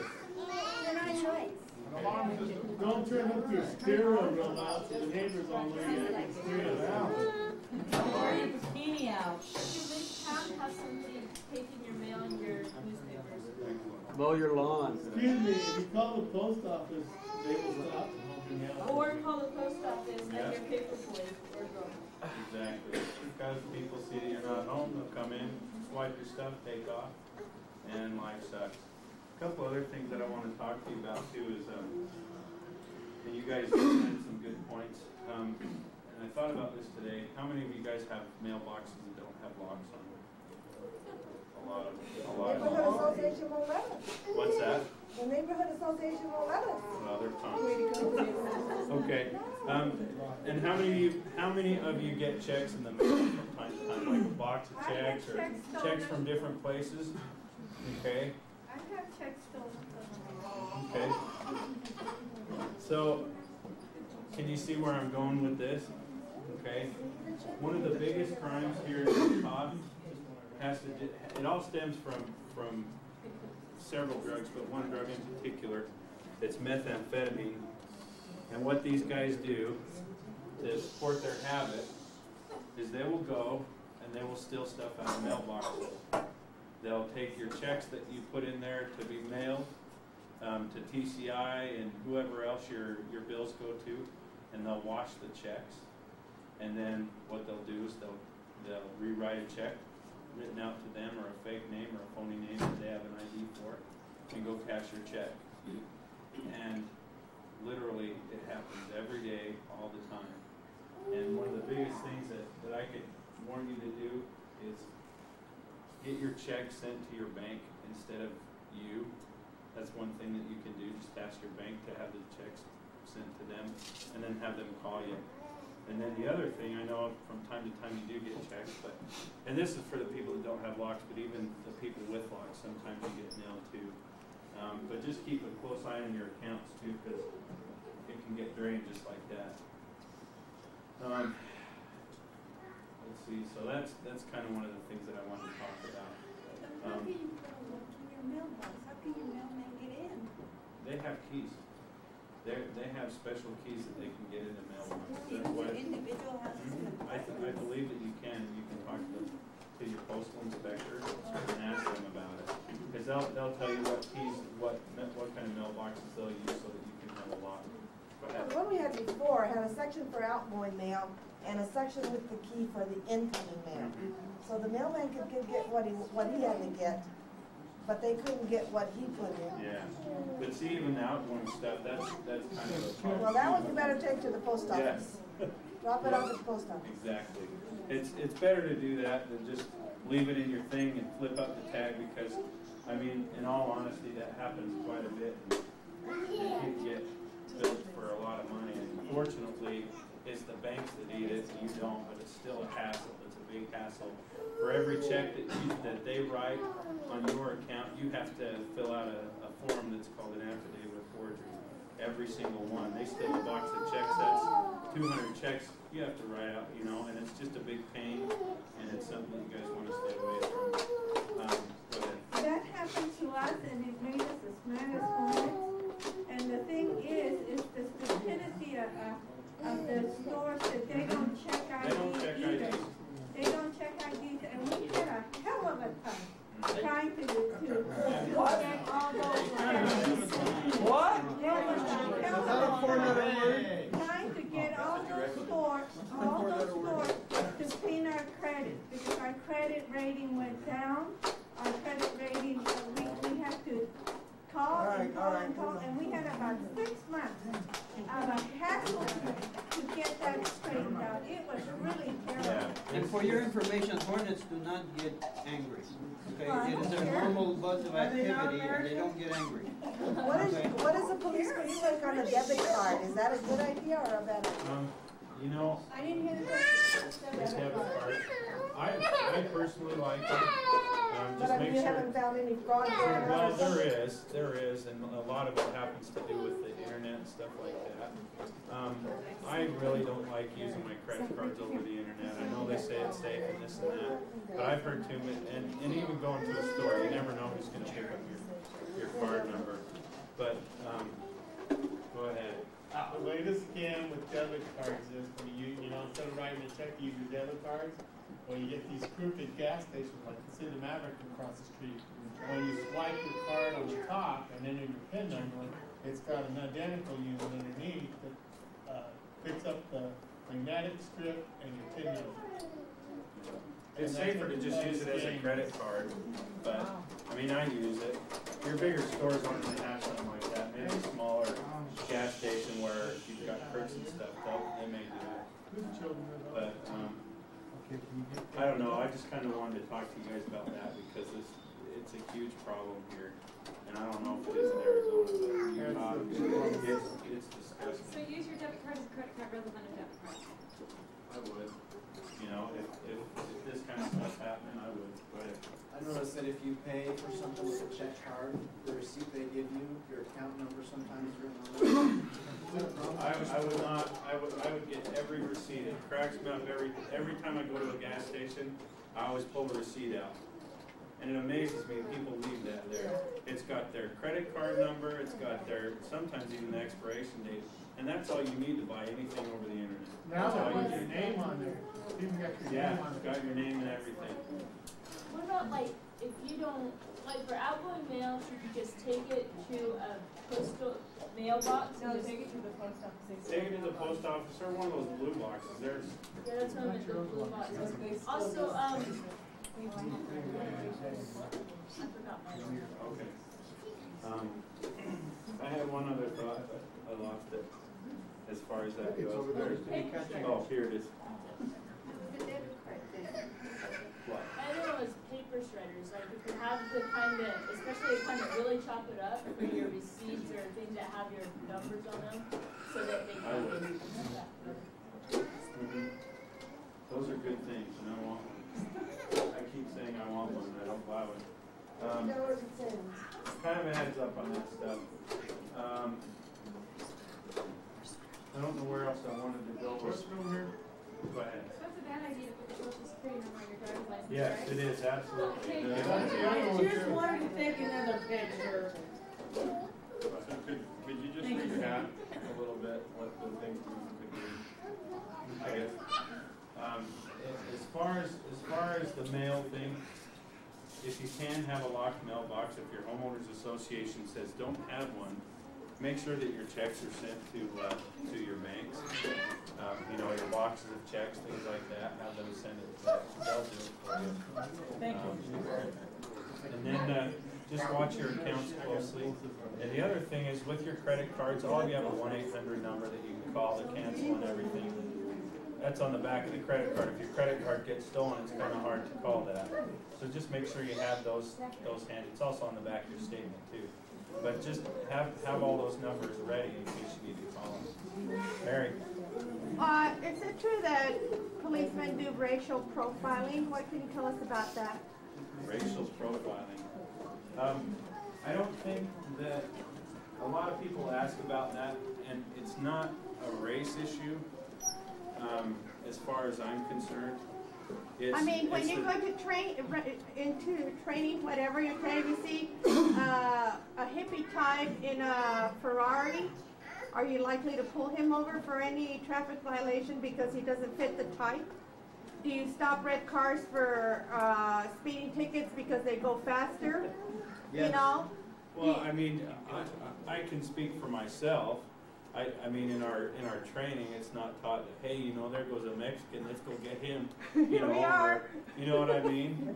Don't turn up your stereo real loud so the neighbors all know you can stereo out. Anyhow, this town has somebody taking your mail and your newspapers. Mow your lawn. Excuse me, if you call the post office, they will stop and hold your mail. Or call the post office and your paper boy or girl. Exactly. Because people see that you're not home, they'll come in, swipe your stuff, take off, and life sucks. A couple other things that I want to talk to you about too is, and you guys had some good points. And I thought about this today. How many of you guys have mailboxes that don't have locks on them? A lot of them. Neighborhood Association won't let us. What's that? The Neighborhood Association won't let us. Another time. Okay. And how many of you get checks in the mail from time to time, like a box of checks or checks from different places? Okay. I have checks stolen. Okay. So, can you see where I'm going with this? Okay. One of the biggest crimes here in Utah it all stems from several drugs, but one drug in particular. It's methamphetamine. And what these guys do to support their habit is they will go and they will steal stuff out of mailboxes. They'll take your checks that you put in there to be mailed to TCI and whoever else your bills go to, and they'll wash the checks. And then what they'll do is they'll rewrite a check written out to them, or a fake name or a phony name that they have an ID for, and go cash your check. And literally it happens every day, all the time. And one of the biggest things that I could warn you to do is get your check sent to your bank instead of you. That's one thing that you can do. Just ask your bank to have the checks sent to them, and then have them call you. And then the other thing, I know from time to time you do get checks, and this is for the people that don't have locks, but even the people with locks, sometimes you get mail too. But just keep a close eye on your accounts too, because it can get drained just like that. Let's see, so that's kind of one of the things that I wanted to talk about. How can you put a lock in your mailbox? How can your mailman get in? They have keys. They have special keys that they can get in the mailbox. That's why Individual houses in the I believe that you can talk to your postal inspector and ask them about it, because they'll tell you what keys, what kind of mailboxes they'll use so that you can have a lock. Go ahead. The one we had before had a section for outgoing mail and a section with the key for the incoming mail. So the mailman could get what he had to get, but they couldn't get what he put in. Yeah, but see, even the outgoing stuff, that's kind of a problem. Well, that one you better take to the post office. Yes. Drop it off at the post office. Exactly. It's better to do that than just leave it in your thing and flip up the tag, because, I mean, in all honesty, that happens quite a bit. And you can get billed for a lot of money, and fortunately, it's the banks that eat it, and you don't, but it's still a hassle. It's a big big hassle. For every check that they write on your account, you have to fill out a form that's called an affidavit of forgery. Every single one. They still a box of check sets, 200 checks you have to write out, you know, and it's just a big pain, and it's something that you guys want to stay away from. Go ahead. That happened to us, and it made us as mad as hornets. And the thing is the stupidity of the stores that they don't check IDs They don't check either. IDs. They don't check IDs, and we had a hell of a time trying to get all those. What? There was a hell of a time trying to get all those stores to clean our credit, because our credit rating went down. Our credit rating, we had to call and call, and we had about 6 months of a hassle to get that straightened out. It was really terrible. Yeah. And for your information, hornets do not get angry. Okay, it is a normal buzz of activity, and they don't get angry. What is a policeman take on a debit card? Is that a good idea or a bad idea? You know, I didn't hear the debit card. I personally like it. But Just make you sure. haven't found any fraud? Well, there is, and a lot of it happens to do with the internet and stuff like that. I really don't like using my credit cards over the internet. I know they say it's safe and this and that, but I've heard too many, and even going to a store, you never know who's going to pick up your card number. But go ahead. The way to scam with debit cards is when you know, instead of writing a check, you use your debit cards. Well, you get these crooked gas stations like the City Maverick across the street. When you swipe your card on the top and then in your PIN number, it's got an identical unit underneath that picks up the magnetic strip and your PIN number. It's safer to just use it as a credit card, but I mean, I use it. Your bigger stores aren't going to have something like that. Maybe a smaller gas station where you've got crooks and stuff, they may do it. But I don't know. I just kind of wanted to talk to you guys about that because it's a huge problem here, and I don't know if it is in Arizona, but Utah, it's disgusting. So use your debit card as a credit card rather than a debit card. I would. You know, if this kind of stuff's happening, I would. Go ahead. I noticed that if you pay for something with a check card, the receipt they give you, your account number sometimes is written on it. I would not. I would get every receipt. It cracks me up every time I go to a gas station. I always pull the receipt out, and it amazes me people leave that there. It's got their credit card number. It's got their sometimes even the expiration date, and that's all you need to buy anything over the internet. Now That's all they you put your need. name on there. Even got your Yeah, name on it's there. got your name and everything. What about like if you don't like for outgoing mail, should you just take it to a postal mailbox? No, and just- take it to the post office. Take it to the post office or one of those blue boxes. There's Yeah, that's what I meant, the blue boxes. Also, I forgot my own. okay. I had one other thought, but I lost it. As far as that goes. Oh, here it is. The debit card thing. What? I don't know, it's paper shredders, like if you have the kind that, especially the kind that really chop it up for your receipts or things that have your numbers on them, so that they can maybe use that. Those are good things, and I want one. I keep saying I want one, and I don't buy one. Kind of a heads up on that stuff. I don't know where else I wanted to go. Go ahead. That's a bad idea to put your social security number on your driver's license, Yes, right? it is, absolutely. I just wanted to take another picture. So could you just recap a little bit what the things we could do? I guess. As far as the mail thing, if you can have a locked mailbox, if your homeowners association says don't have one, make sure that your checks are sent to your banks. You know, your boxes of checks, things like that. Have them send it. They'll do it for you. Thank you. And then just watch your accounts closely. And the other thing is with your credit cards, all of you have a 1-800 number that you can call to cancel and everything. That's on the back of the credit card. If your credit card gets stolen, it's kind of hard to call that. So just make sure you have those handy. It's also on the back of your statement too. But just have all those numbers ready in case you need to call them. Mary? Is it true that policemen do racial profiling? What can you tell us about that? Racial profiling. I don't think that a lot of people ask about that, and it's not a race issue as far as I'm concerned. I mean, when you go to into training, whatever you're training, you see a hippie type in a Ferrari, are you likely to pull him over for any traffic violation because he doesn't fit the type? Do you stop red cars for speeding tickets because they go faster? Yes. You know? Well, I mean, I can speak for myself. I mean, in our training, it's not taught, hey, you know, there goes a Mexican, let's go get him. You know, we are. You know what I mean?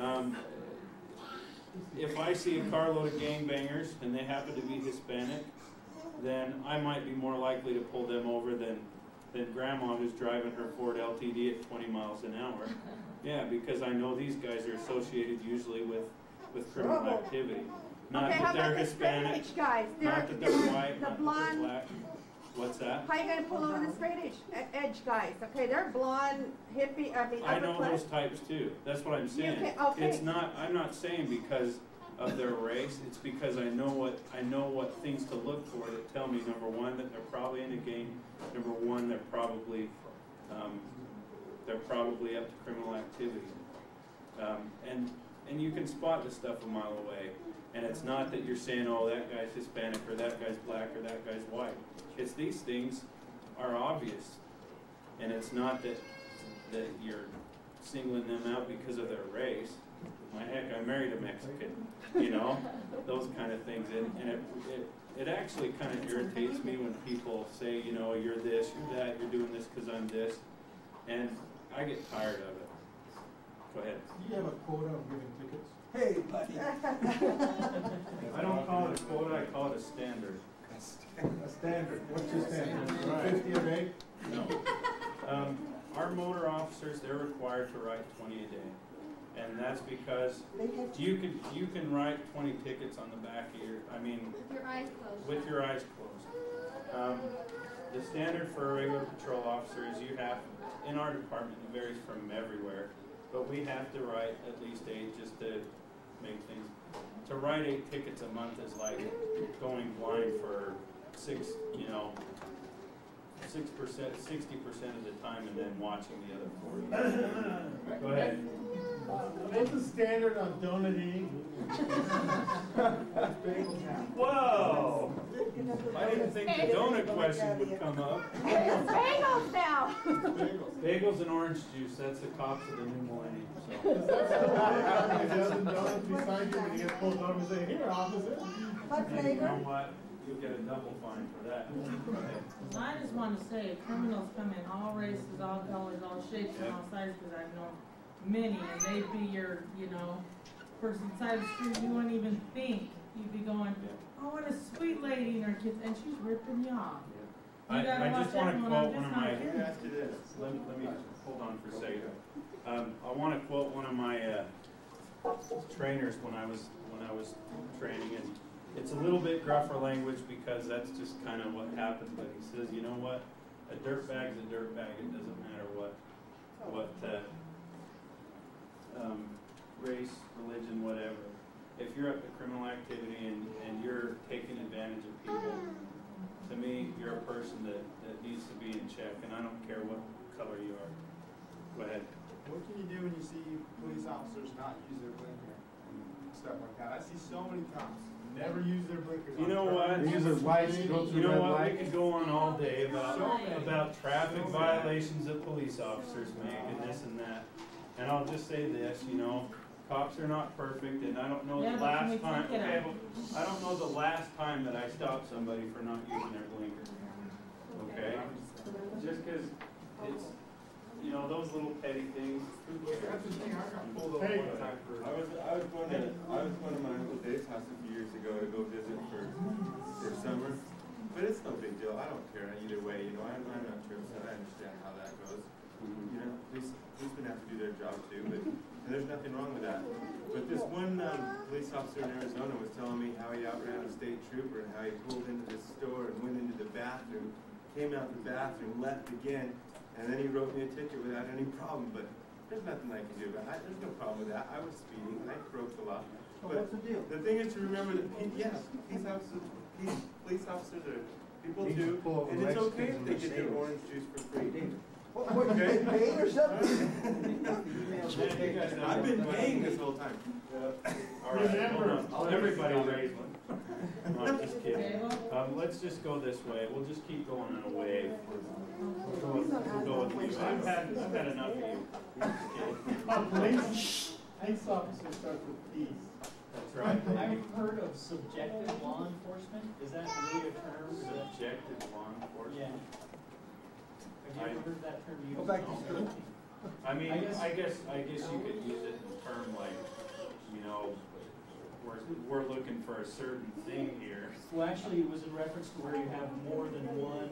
If I see a carload of gangbangers and they happen to be Hispanic, then I might be more likely to pull them over than Grandma who's driving her Ford LTD at 20 miles an hour. Yeah, because I know these guys are associated usually with criminal activity. Not Okay, that how they're about the Hispanic, straight edge guys? not that they're white, the not that blonde. they're black. What's that? How are you going to pull over the straight edge guys? Okay, they're blonde, hippie, I know upper those class. types too. That's what I'm saying. Okay. It's not. I'm not saying because of their race. It's because I know what things to look for that tell me, number one, that they're probably in a gang. Number one, they're probably up to criminal activity. And you can spot this stuff a mile away. And it's not that you're saying, oh, that guy's Hispanic or that guy's black or that guy's white. It's these things are obvious. And it's not that you're singling them out because of their race. My heck, I married a Mexican, you know, those kind of things. And it actually kind of irritates me when people say, you know, you're this, you're that, you're doing this because I'm this. And I get tired of it. Go ahead. Do you have a quota of giving tickets? Hey, buddy. I don't call it a quota, I call it a standard. A standard. What's your standard? 50 a day? No. Our motor officers, they're required to write 20 a day. And that's because you can write 20 tickets on the back of your, With your eyes closed. with your eyes closed. The standard for a regular patrol officer is you have, in our department, it varies from everywhere, but we have to write at least 8 just to make things. To write 8 tickets a month is like going blind for 60% of the time and then watching the other 40. Go ahead. What's the standard on donut eating? Whoa! I didn't think the donut question would come up. Bagels now. Bagels and orange juice, that's the cops of the new millennium. Dozen donuts beside you when you get pulled over and say, here, officer. And you know what? You'll get a double fine for that. Go ahead. I just want to say, criminals come in all races, all colors, all shapes, and all sizes, because I've known many, and they'd be your, person side of the street, you wouldn't even think. You'd be going, oh, what a sweet lady and her kids, and she's ripping you off. I just want to quote one of my, Let me ask you this. let me hold on for a second. I want to quote one of my trainers when I was training, and it's a little bit gruffer language because that's just kind of what happens, but he says, you know what, a dirtbag's a dirtbag, it doesn't matter what race, religion, whatever. If you're up to criminal activity and you're taking advantage of people, to me, you're a person that needs to be in check, and I don't care what color you are. Go ahead. What can you do when you see police officers not use their blinker and stuff like that? I see so many cops never use their blinkers. You know what? They use their lights to go through You know red what? light. We could go on all day about traffic violations that police officers make and this and that. And I'll just say this, cops are not perfect, and I don't know the last time. Okay, well, I don't know the last time that I stopped somebody for not using their blinker. Okay, just because it's those little petty things. That's the thing. I got pulled over one time for. I was going to my Uncle Dave's house a few years ago to go visit for summer, but it's no big deal. I don't care either way. I'm not sure, so I understand how that goes. Policemen have to do their job too, but there's nothing wrong with that. But this one police officer in Arizona was telling me how he outran a state trooper and how he pulled into this store and went into the bathroom, came out the bathroom, left again, and then he wrote me a ticket without any problem. But there's nothing I can do about it. There's no problem with that. I was speeding. I croaked a lot. So but what's the deal? The thing is to remember that police officers are people too, and it's okay if they get their orange juice for free. What, you paid or something? I've been paying this whole time. All right, hold on. Everybody raise one. No, I'm just kidding. Let's just go this way. We'll just keep going in a wave. We'll go with you. I've had enough of you. Police officers start with peace. That's right. I've heard of subjective law enforcement. Is that really a term? Subjective law enforcement? Yeah. Have you ever heard that term used? Go back to school. I mean, I guess you could use it in a term like, you know, we're looking for a certain thing here. Well, actually, it was in reference to where you have more than one,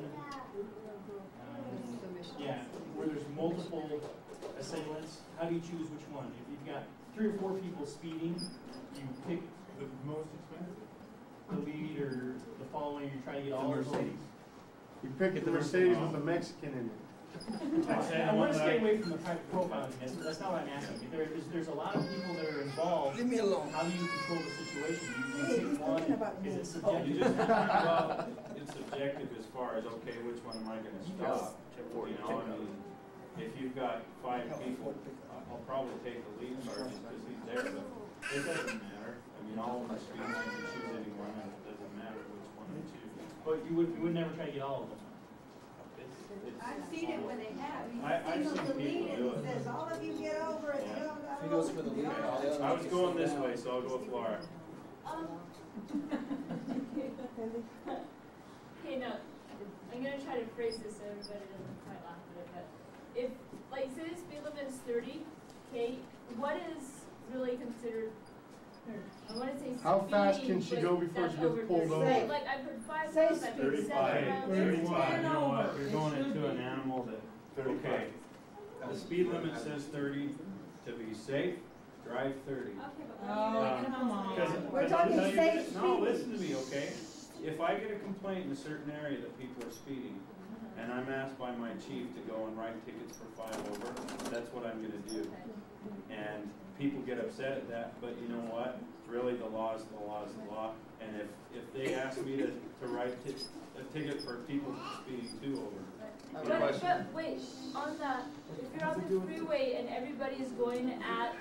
where there's multiple assailants. How do you choose which one? If you've got 3 or 4 people speeding, you pick the most expensive. The lead or the following, you try to get all of them. You pick the Mercedes with the Mexican in it. I want to stay away from the private profiling. That's not what I'm asking. There's a lot of people that are involved. Leave me alone. How do you control the situation? You Hey, he's pick one. talking about me. Is it subjective? Well, it's subjective as far as, okay, which one am I going to stop? You know, I mean, if you've got 5 people, I'll probably take the lead sergeant because he's there, but it doesn't matter. I mean, all of them are speeding, you can choose anyone, and it doesn't matter which one you choose. But you would never try to get all of them. I've seen it when they have. I've He seen singles the lead people do and he it. says, all of you get over it. Yeah. You don't got He goes for the lead. I was going this way, so I'll go with Laura. Okay, now, I'm gonna try to phrase this so everybody doesn't quite laugh at it, but if, like, say the speed limit is 30, okay, what is really considered, I wanna say speeding. How fast can she but go before that's she gets over pulled 30. over? Like, I've heard 5 Say rounds, I've heard 7 rounds. 35, you know what, you're going into an animal that, okay, the speed limit says 30, to be safe, drive 30. Okay, but Oh, come on. We're talking safe No, listen to me, okay? If I get a complaint in a certain area that people are speeding, and I'm asked by my chief to go and write tickets for 5 over, that's what I'm gonna do. And people get upset at that, but you know what? Really, the law is the law is the law. And if they ask me to write a ticket for people speeding 2 over. But wait, on that, if you're on the freeway and everybody is going at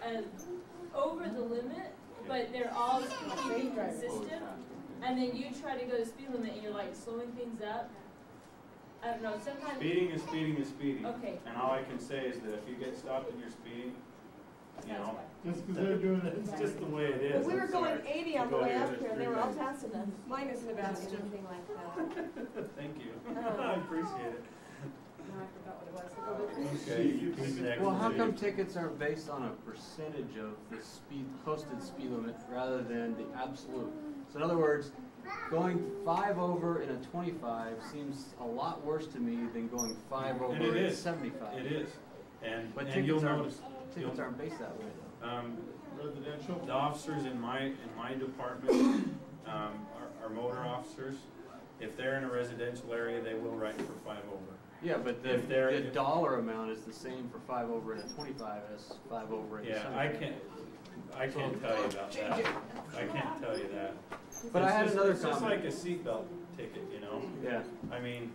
over the limit, but they're all keeping consistent, and then you try to go the speed limit and you're like slowing things up, I don't know, sometimes. Speeding is speeding is speeding. Okay. And all I can say is that if you get stopped and you're speeding, you know, Just because they're doing it. it's just the way it is. We were I'm going sorry. 80 on the Go way ahead, up here, and they were all passing us. Mine isn't about anything like that. Thank you. I appreciate it. No, I forgot what it was. Okay, you can next. Well, how come tickets are based on a percentage of the posted speed limit rather than the absolute? So in other words, going 5 over in a 25 seems a lot worse to me than going 5 over in a 75. It is. But tickets you'll notice tickets aren't based that way though. Residential. The officers in my department are motor officers. If they're in a residential area, they will write for 5 over. Yeah, but the dollar amount is the same for 5 over in a 25 as 5 over in a 75. I can't tell you about that. I can't tell you that. But I had another It's just comment. like a seatbelt ticket, you know? Yeah. I mean,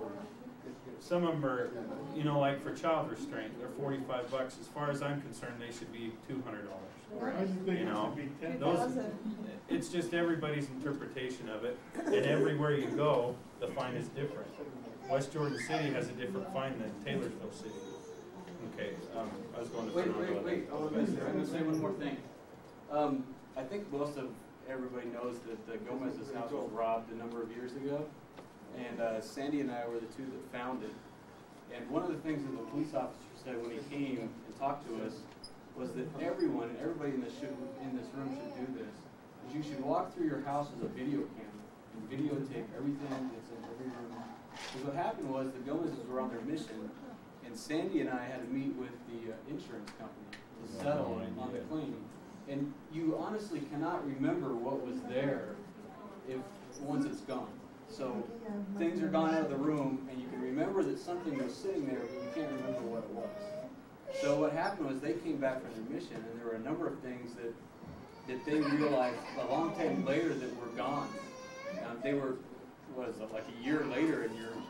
some of them are, you know, like for child restraint, they're $45. As far as I'm concerned, they should be $200. I just think You it know, should be those, 10,000. it's just everybody's interpretation of it, and everywhere you go, the fine is different. West Jordan City has a different fine than Taylorsville City. Okay, I was going to. Wait. I'm going to say one more thing. I think most of everybody knows that the Gomez's house was robbed a number of years ago, and Sandy and I were the two that found it. And one of the things that the police officer said when he came and talked to us was that everybody in this room should do this. Is you should walk through your house with a video camera and videotape everything that's in every room. Because what happened was the Gomez's were on their mission, and Sandy and I had to meet with the insurance company to settle on the claim. And you honestly cannot remember what was there once it's gone. So things are gone out of the room, and you can remember that something was sitting there, but you can't remember what it was. So what happened was they came back from their mission, and there were a number of things that they realized a long time later that were gone. They were, what is it, like a year later, and you're,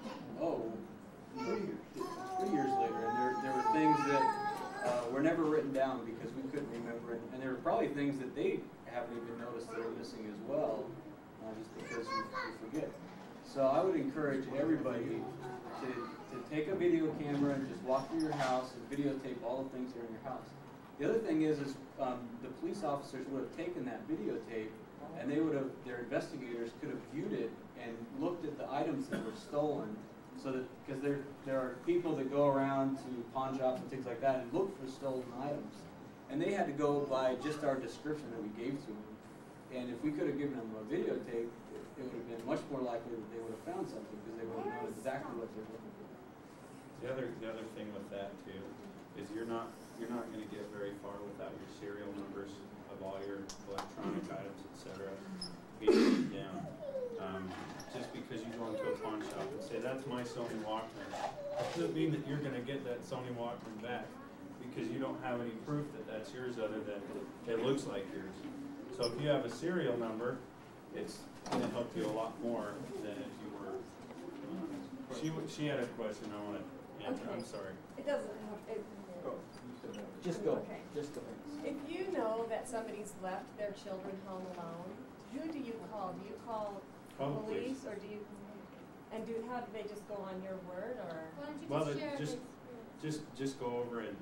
3 years later, and there were things that were never written down because we couldn't remember it, and there were probably things that they haven't even noticed that are missing as well, just because we forget. So I would encourage everybody to take a video camera and just walk through your house and videotape all the things that are in your house. The other thing is the police officers would have taken that videotape, and their investigators could have viewed it and looked at the items that were stolen. So that, because there are people that go around to pawn shops and things like that and look for stolen items, and they had to go by just our description that we gave to them. And if we could have given them a videotape, it would have been much more likely that they would have found something because they would have known exactly what they're looking for. The other thing with that too is you're not going to get very far without your serial numbers of all your electronic items, etc. being down. Just because you go into a pawn shop and say, that's my Sony Walkman, it doesn't mean that you're going to get that Sony Walkman back because you don't have any proof that that's yours other than it looks like yours. So if you have a serial number, it's going to help you a lot more than if you were. She had a question I want to answer. Okay. I'm sorry. It doesn't have. Just go. Okay. Just go. If you know that somebody's left their children home alone, who do you call? Do you call police, or do you? And how do they just go on your word, or? Well, just go over and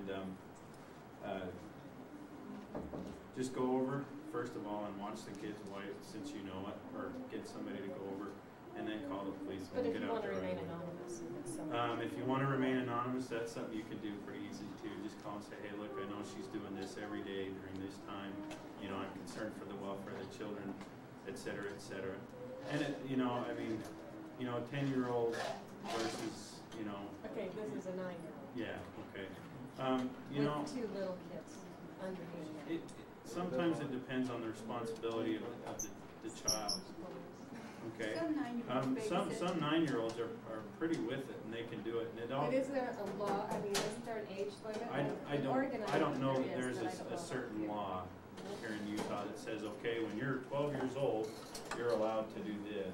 just go over first of all and watch the kids' wife, since you know it, or get somebody to go over and then call the police. But if get you out want to there remain right anonymous, if you want to remain anonymous, that's something you can do pretty easy too. Just call and say, hey, look, I know she's doing this every day during this time. You know, I'm concerned for the welfare of the children, et cetera, et cetera. And it, I mean, 10-year-old versus, Okay, this is a 9-year-old. Yeah. Okay. With 2 little kids underneath. Sometimes it depends on the responsibility of the child. Okay. Some 9-year-olds are pretty with it, and they can do it. And but is there a law? I mean, isn't there an age limit? I don't know that there's a certain law here in Utah that says, okay, when you're 12 years old, you're allowed to do this.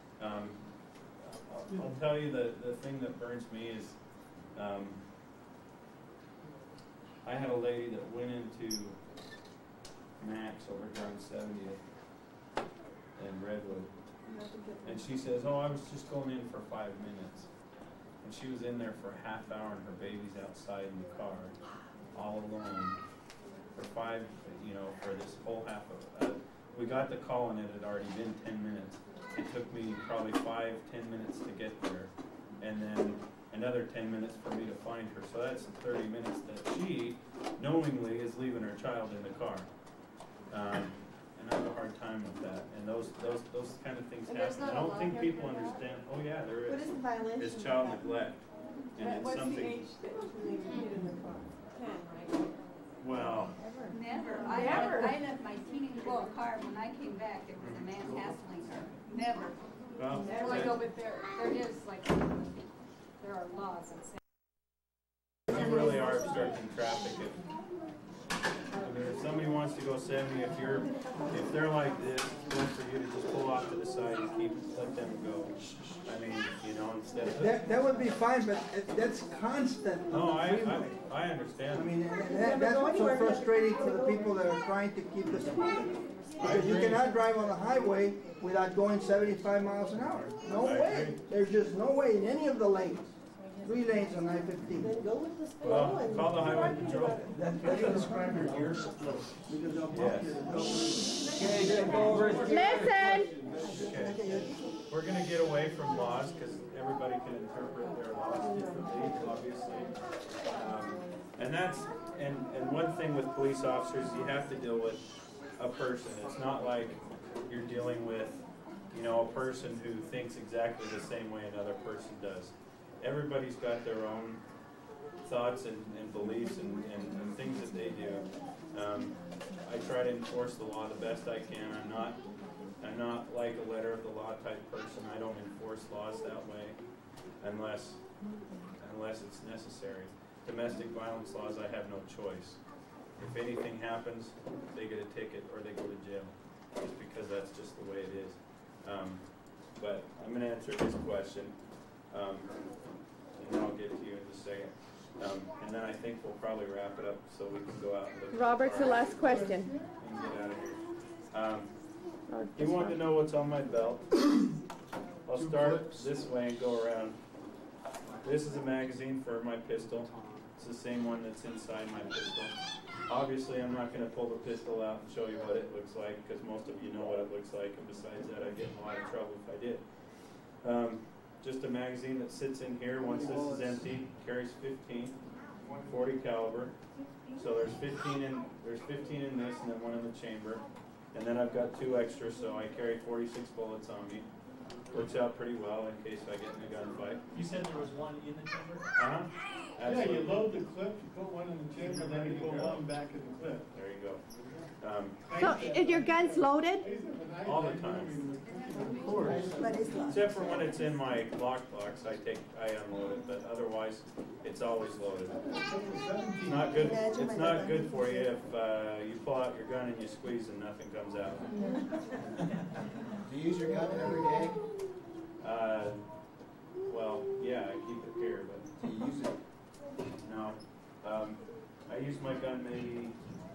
I'll tell you the thing that burns me is I had a lady that went into Max over here on 70th in Redwood, and she says, oh, I was just going in for 5 minutes. And she was in there for a half hour, and her baby's outside in the car, all alone, for for this whole half of we got the call, and it had already been 10 minutes. It took me probably 5-10 minutes to get there, and then another 10 minutes for me to find her. So that's 30 minutes that she knowingly is leaving her child in the car. And I have a hard time with that. And those kind of things happen. I don't think people understand. Oh yeah, there is. What is the violation? It's child neglect. And it's What's something. the age that you leave your kid in the car? 10, right? Well. Never. Never. I left my teenager in the car. When I came back, it was a man hassling her. Never. Well, but there is there are laws that say. You really are obstructing traffic. If somebody wants to go 70, if they're like this, it's good for you to just pull off to the side and let them go. I mean, instead of that would be fine, but that's constant. No, I understand. I mean, that's what's so frustrating for the people that are trying to keep us moving. Because you cannot drive on the highway without going 75 miles an hour. No way. There's just no way in any of the lanes. 3 lanes on I-15. Go with the flow. Well, call the highway patrol. Describe your gear split. Because they'll bump you. Listen! Okay. We're going to get away from laws because everybody can interpret their laws differently, obviously. And one thing with police officers, you have to deal with a person. It's not like you're dealing with, a person who thinks exactly the same way another person does. Everybody's got their own thoughts and beliefs and things that they do. I try to enforce the law the best I can. I'm not like a letter of the law type person. I don't enforce laws that way unless it's necessary. Domestic violence laws, I have no choice. If anything happens, they get a ticket or they go to jail, just because that's just the way it is. But I'm going to answer this question, and then I'll get to you in just a second. And then I think we'll probably wrap it up so we can go out and look. Robert's the last question. And get out of here. You want to know what's on my belt? I'll start this way and go around. This is a magazine for my pistol. It's the same one that's inside my pistol. Obviously, I'm not going to pull the pistol out and show you what it looks like, because most of you know what it looks like, and besides that, I'd get in a lot of trouble if I did. Just a magazine that sits in here. Once this is empty, carries 15, 40 caliber. So there's 15 in this, and then one in the chamber. And then I've got 2 extras, so I carry 46 bullets on me. Works out pretty well in case I get in a gunfight. You said there was one in the chamber? Uh-huh. Yeah, you load the clip, you put one in the chamber, and then you put one back in the clip. There you go. So, is your guns loaded? All the time. Of course. Except for when it's in my lockbox, I unload it, but otherwise, it's always loaded. It's not good. It's not good for you if you pull out your gun and you squeeze and nothing comes out. Do you use your gun every day? Well, yeah, I keep it here, but do you use it? No. I use my gun maybe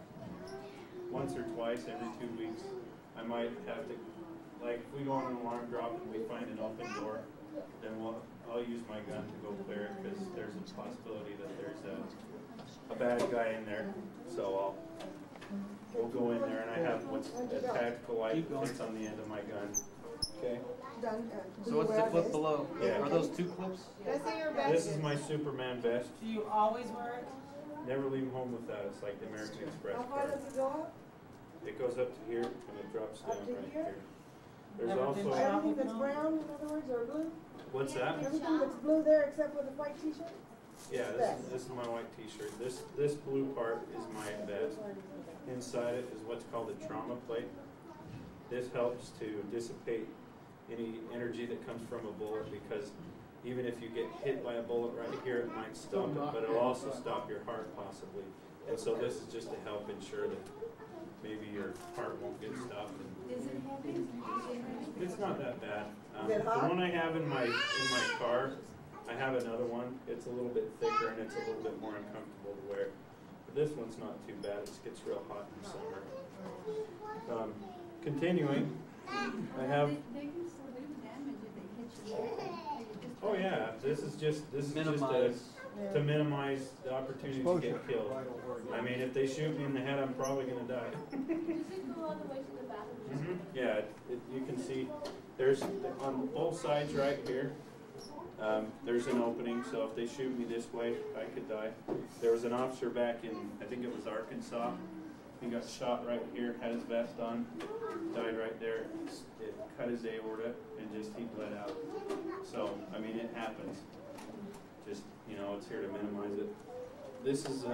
once or twice every 2 weeks. I might have to, like, if we go on an alarm drop and we find an open door, then I'll use my gun to go clear it, because there's a possibility that there's a bad guy in there. So we'll go in there, and I have what's a tactical light that fits on the end of my gun. Okay. So what's the clip below? Yeah. Are those 2 clips? This is my Superman vest. Do you always wear it? Never leave home without it. It's like the American Express How far card. does it go up? It goes up to here and it drops down Up to right here? here. There's Everything also that's brown, in other words, or blue? what's that? Everything that's blue there except for the white t-shirt? Yeah, this is my white T-shirt. This blue part is my vest. Inside it is what's called a trauma plate. This helps to dissipate any energy that comes from a bullet, because even if you get hit by a bullet right here, it might stop it, but it'll also stop your heart possibly. And so this is just to help ensure that maybe your heart won't get stopped. Is it heavy? It's not that bad. Is it hot? The one I have in my car, I have another one. It's a little bit thicker and it's a little bit more uncomfortable to wear. But this one's not too bad. It gets real hot in the summer. Continuing, I have. They can still do damage if they hit you. Oh yeah, this is just to minimize the opportunity to get killed. I mean, if they shoot me in the head, I'm probably going to die. Does it go all the way to the back of the Mm-hmm. Yeah, you can see there's on both sides right here. There's an opening, so if they shoot me this way, I could die. There was an officer back in, I think it was Arkansas. He got shot right here, had his vest on, died right there. It cut his aorta and he bled out. So, I mean, it happens. Just, it's here to minimize it. This is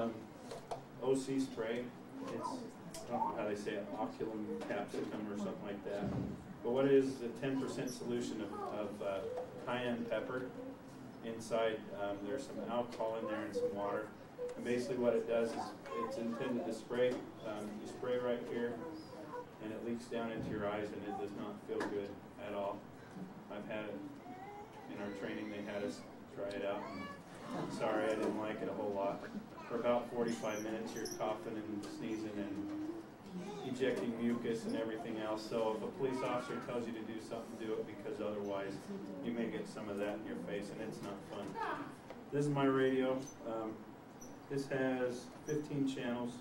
OC spray. It's, I don't know how they say it, oculum capsicum or something like that. But what it is a 10% solution of cayenne pepper. Inside, there's some alcohol in there and some water. And basically what it does is it's intended to spray. You spray right here, and it leaks down into your eyes, and it does not feel good at all. I've had it in our training. They had us try it out. And sorry, I didn't like it a whole lot. For about 45 minutes, you're coughing and sneezing and ejecting mucus and everything else. So if a police officer tells you to do something, do it, because otherwise you may get some of that in your face, and it's not fun. This is my radio. This has 15 channels.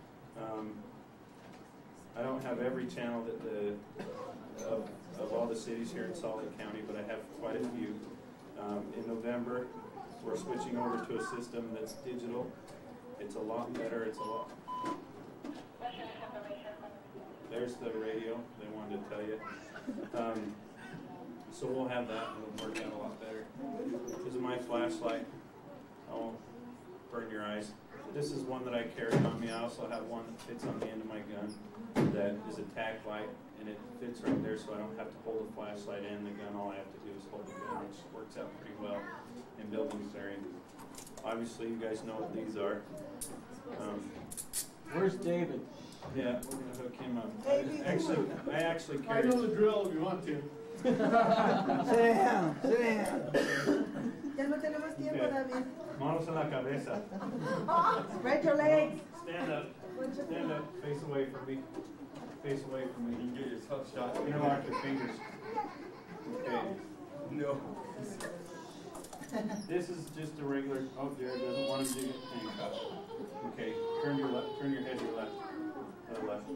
I don't have every channel that of all the cities here in Salt Lake County, but I have quite a few. In November, we're switching over to a system that's digital. It's a lot better. It's a lot. There's the radio they wanted to tell you. So we'll have that, and it'll work out a lot better. This is my flashlight. I won't burn your eyes. This is one that I carry on me. I also have one that fits on the end of my gun that is a tack light, and it fits right there, so I don't have to hold the flashlight and the gun. All I have to do is hold the gun, which works out pretty well in buildings area. Obviously, you guys know what these are. Where's David? Yeah, we're gonna hook him up. I actually I carry. know the drill if you want to. Sit down, sit down. Ya no tenemos tiempo, David. Manos en la cabeza. Spread your legs. Stand up. Stand up. Face away from me. Face away from me. You can get your tough shot. Interlock your fingers. Okay. No. This is just a regular. Oh, Jared doesn't want him to get handcuffed. Okay. Turn your left. Turn your head to your left. To the left.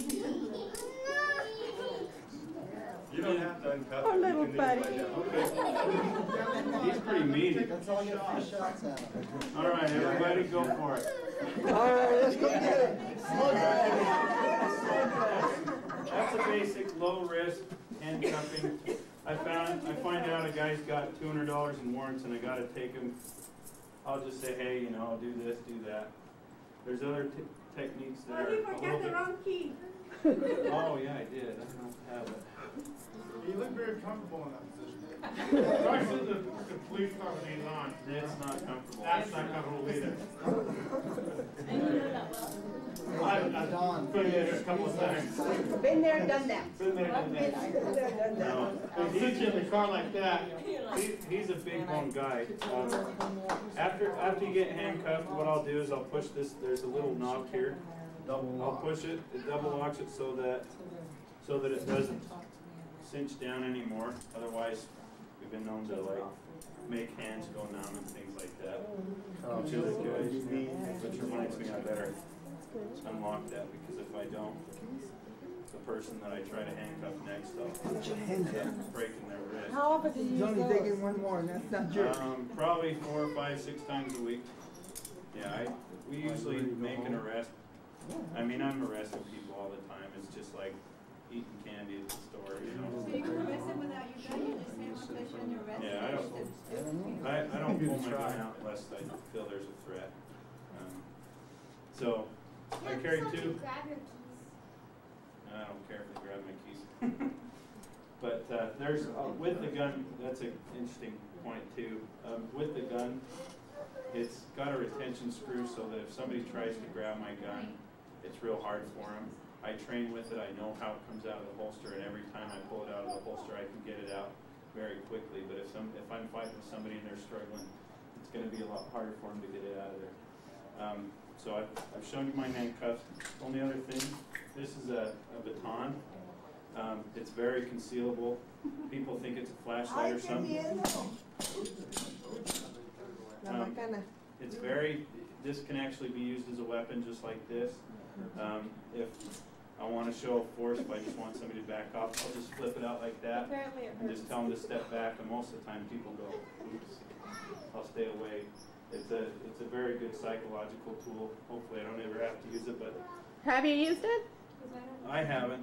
You don't have to uncuff him. little buddy. Okay. He's pretty meaty. That's all you have shots at him. All right, everybody, go for it. All right, let's go get it. That's a basic low risk handcuffing. I find out a guy's got $200 in warrants and I got to take him. I'll just say, hey, you know, do this, do that. There's other techniques that are You a forgot little the bit. wrong key. Oh yeah, I did. I don't have it. You look very comfortable in that position. Especially the police car when he's on. It's not comfortable. That's not comfortable either. And you know that well. I've been there a couple of times. Been there, done that. Been there, done that. No. They sit you in the car like that. He's a big bone guy. After you get handcuffed, what I'll do is I'll push this. There's a little knob here. I'll push it. It double locks it so that it doesn't cinch down anymore. Otherwise, we've been known to like make hands go numb and things like that. Which is good. Which reminds me, I better unlock that because if I don't, the person that I try to handcuff next, I'll end up breaking their wrist. How often do you He's use only those? taking one more, and that's not yours. Probably 4, 5, 6 times a week. Yeah, we usually make an arrest. I mean, I'm arresting people all the time. It's just like eating candy at the store, you know. So you can arrest them without your gun, you just have a place on your arrest. Yeah, I don't pull my gun out unless I feel there's a threat. So I carry 2. Grab your keys. I don't care if they grab my keys. But there's with the gun. That's an interesting point too. With the gun, it's got a retention screw so that if somebody tries to grab my gun, it's real hard for them. I train with it. I know how it comes out of the holster, and every time I pull it out of the holster, I can get it out very quickly. But if I'm fighting with somebody and they're struggling, it's going to be a lot harder for them to get it out of there. So I've shown you my handcuffs. Only other thing, this is a baton. It's very concealable. People think it's a flashlight or something. It's very, this can actually be used as a weapon just like this. If I want to show force, if I just want somebody to back off, I'll just flip it out like that and just tell them to step back, and most of the time people go, oops, I'll stay away. It's a very good psychological tool. Hopefully I don't ever have to use it, but Have you used it? I haven't.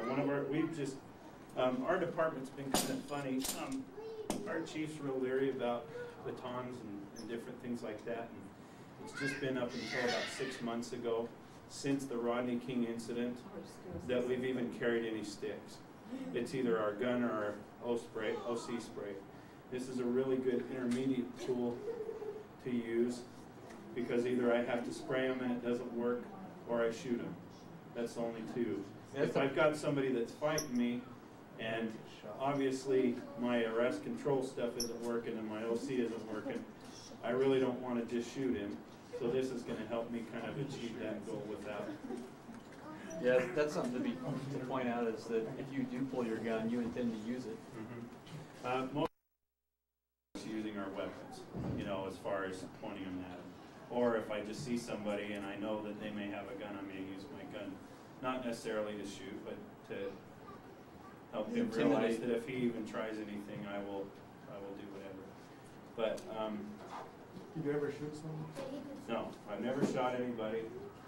Our department's been kind of funny. Our chief's real leery about batons and different things like that. And it's just been up until about 6 months ago, since the Rodney King incident, that we've even carried any sticks. It's either our gun or our OC spray. This is a really good intermediate tool to use because either I have to spray them and it doesn't work, or I shoot them. That's the only two. If I've got somebody that's fighting me, and obviously my arrest control stuff isn't working and my OC isn't working, I really don't want to just shoot him. So this is going to help me kind of achieve that goal without. Yeah, that's something to point out is that if you do pull your gun, you intend to use it. Most using our weapons, you know, as far as pointing them at them. Or if I just see somebody and I know that they may have a gun, I'm going to use my gun. Not necessarily to shoot, but to help him realize that if he even tries anything, I will do whatever. But did you ever shoot someone? no, I've never shot anybody.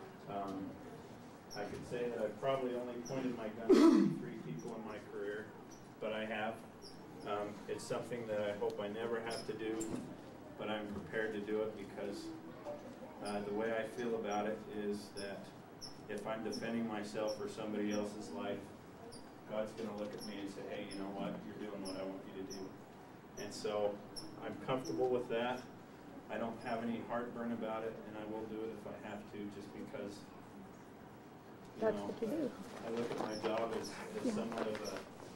I could say that I've probably only pointed my gun at 3 people in my career, but I have. It's something that I hope I never have to do, but I'm prepared to do it because The way I feel about it is that if I'm defending myself or somebody else's life, God's going to look at me and say, hey, you know what? You're doing what I want you to do. And so I'm comfortable with that. I don't have any heartburn about it, and I will do it if I have to, just because, That's what you do. I look at my job as somewhat of a,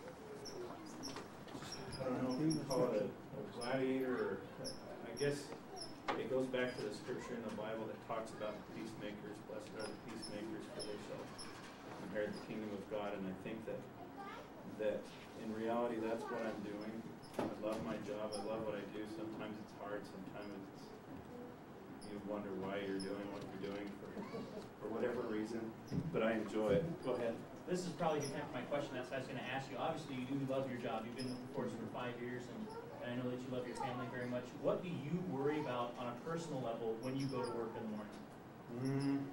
I don't know if you can call it a gladiator, or I guess it goes back to the scripture in the Bible that talks about the peacemakers. Blessed are the peacemakers, for they shall inherit the kingdom of God. And I think that in reality, that's what I'm doing. I love my job. I love what I do. Sometimes it's hard. Sometimes you wonder why you're doing what you're doing for whatever reason. But I enjoy it. Go ahead. This is probably going to answer my question. That's what I was going to ask you. Obviously, you do love your job. You've been with the force for 5 years, and I know that you love your family very much. What do you worry about on a personal level when you go to work in the morning?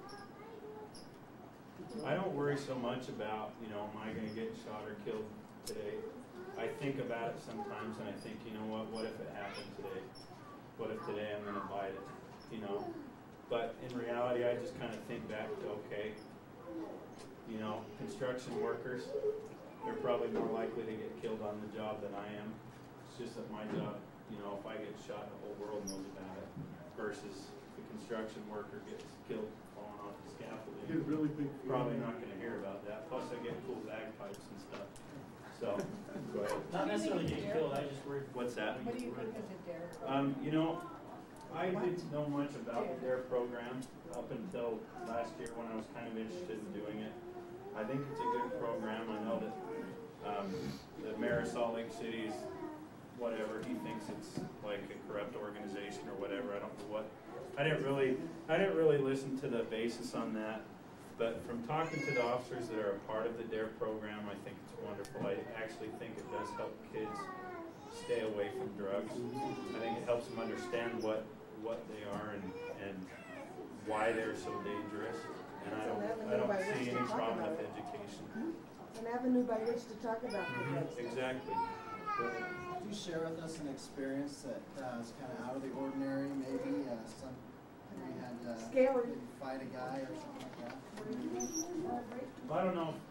I don't worry so much about, am I going to get shot or killed today? I think about it sometimes, and I think, what if it happened today? What if today I'm going to bite it? But in reality, I just kind of think back to, okay, construction workers, they're probably more likely to get killed on the job than I am. It's just that my job, if I get shot, the whole world knows about it, versus the construction worker gets killed falling off the scaffolding. Get really big. Probably not going to hear about that. Plus, I get cool bagpipes and stuff. So, go ahead. Not necessarily getting killed, I just worried. What's that? What do you think of the DARE? I didn't know much about the DARE program up until last year when I was kind of interested in doing it. I think it's a good program. I know that the mayor of Salt Lake City's whatever, he thinks it's like a corrupt organization or whatever. I don't know what. I didn't really listen to the basis on that. But from talking to the officers that are a part of the DARE program, I think it's wonderful. I actually think it does help kids stay away from drugs. I think it helps them understand what they are and why they're so dangerous. And I don't see any problem with education. An avenue by which to talk about drugs. Exactly. Could you share with us an experience that was kind of out of the ordinary, maybe you had scary, fight a guy or something like that? Well, I don't know.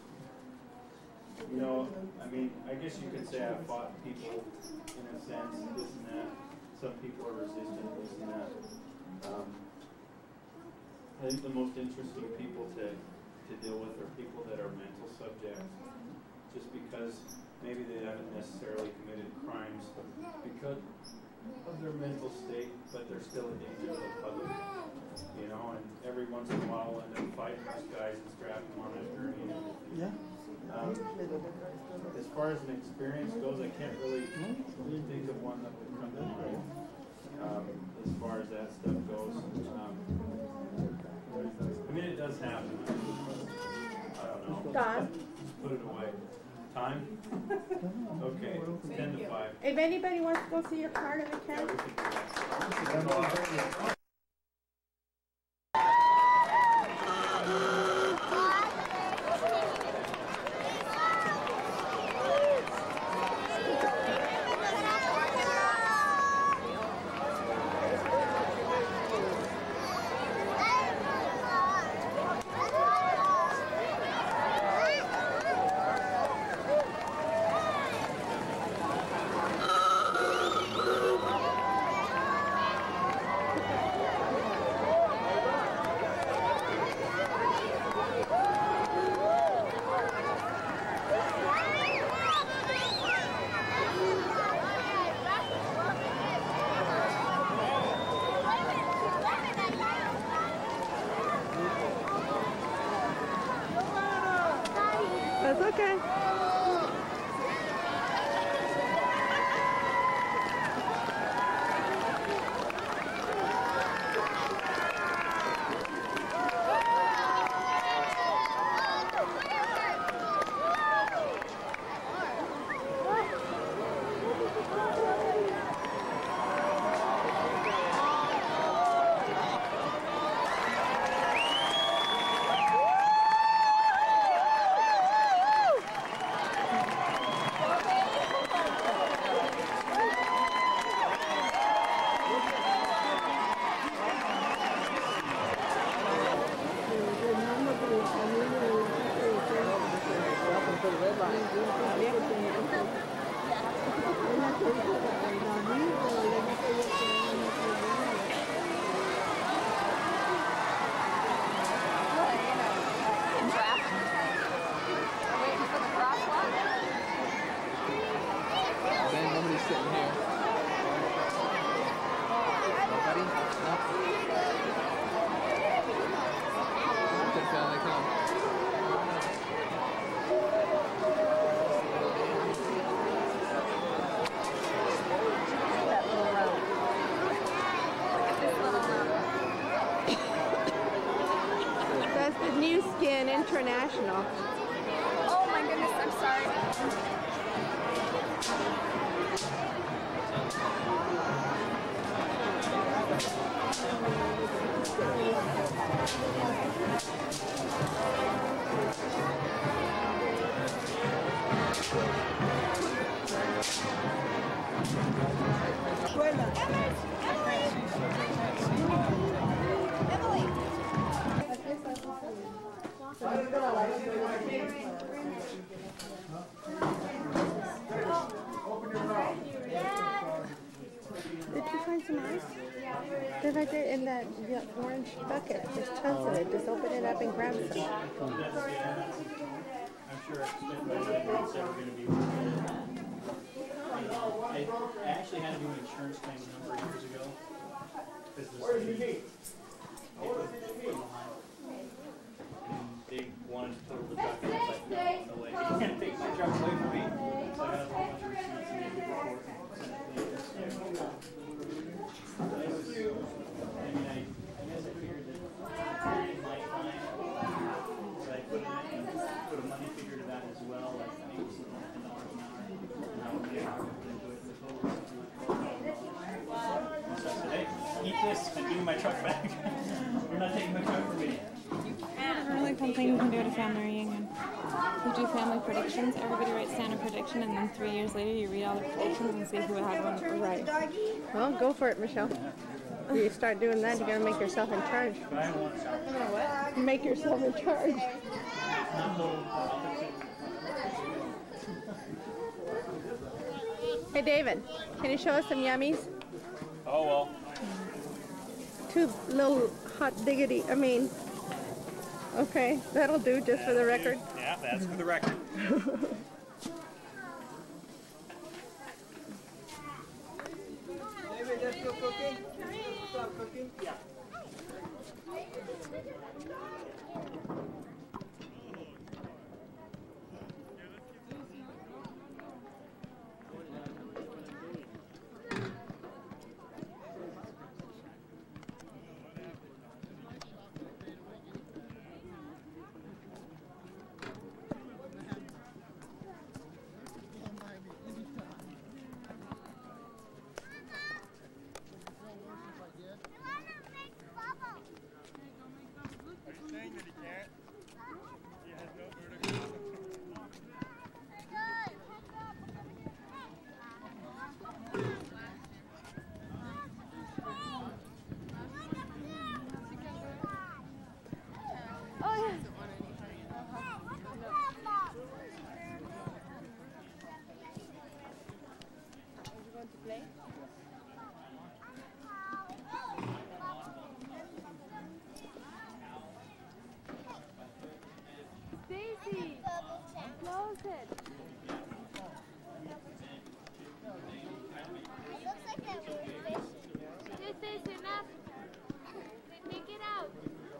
I guess you could say I've fought people in a sense, this and that. Some people are resistant, this and that. I think the most interesting people to deal with are people that are mental subjects, just because maybe they haven't necessarily committed crimes because of their mental state, but they're still a danger to the public. And every once in a while we'll end up fighting those guys and strapping them on a gurney and everything. Yeah. As far as an experience goes, I can't really think of one that would come to mind. As far as that stuff goes, it does happen. I don't know. Don? Just put it away. Time? Okay, 10 to 5. If anybody wants to go see your card in the camp. Yeah, we can do that. That's okay. Skin International. Oh my goodness, I'm sorry. Did you find some ice? They're right there in that orange bucket. There's tons of it. Just open it up and grab some. I'm sure it's never going to be I actually had to do an insurance claim a number of years ago. Where's the key? They wanted to total the truck, and I was like, no way. You're going to take my truck away from me. So I got a whole bunch of receipts and made a report and sent it to you. I mean, I guess I figured that period might find, but I put a money figure to that as well, like I think it was $10 an hour. And I would make an hour into it, the total was $12,000. So I said, hey, keep this and give me my truck back. You're not taking my truck from me. A really fun thing you can do at a family reunion. You do family predictions. Everybody writes down a prediction, and then 3 years later you read all the predictions and see who had one. Right. Well, go for it, Michelle. If you start doing that, you're going to make yourself in charge. What? Make yourself in charge. Hey, David, can you show us some yummies? Oh, well. 2 little hot diggity, okay, that'll do just for the record. Yeah, that's for the record. David, let's go cooking. Stop cooking? Yeah. Stacy, close it. It looks like that little fish. Stacy, enough. Take it out.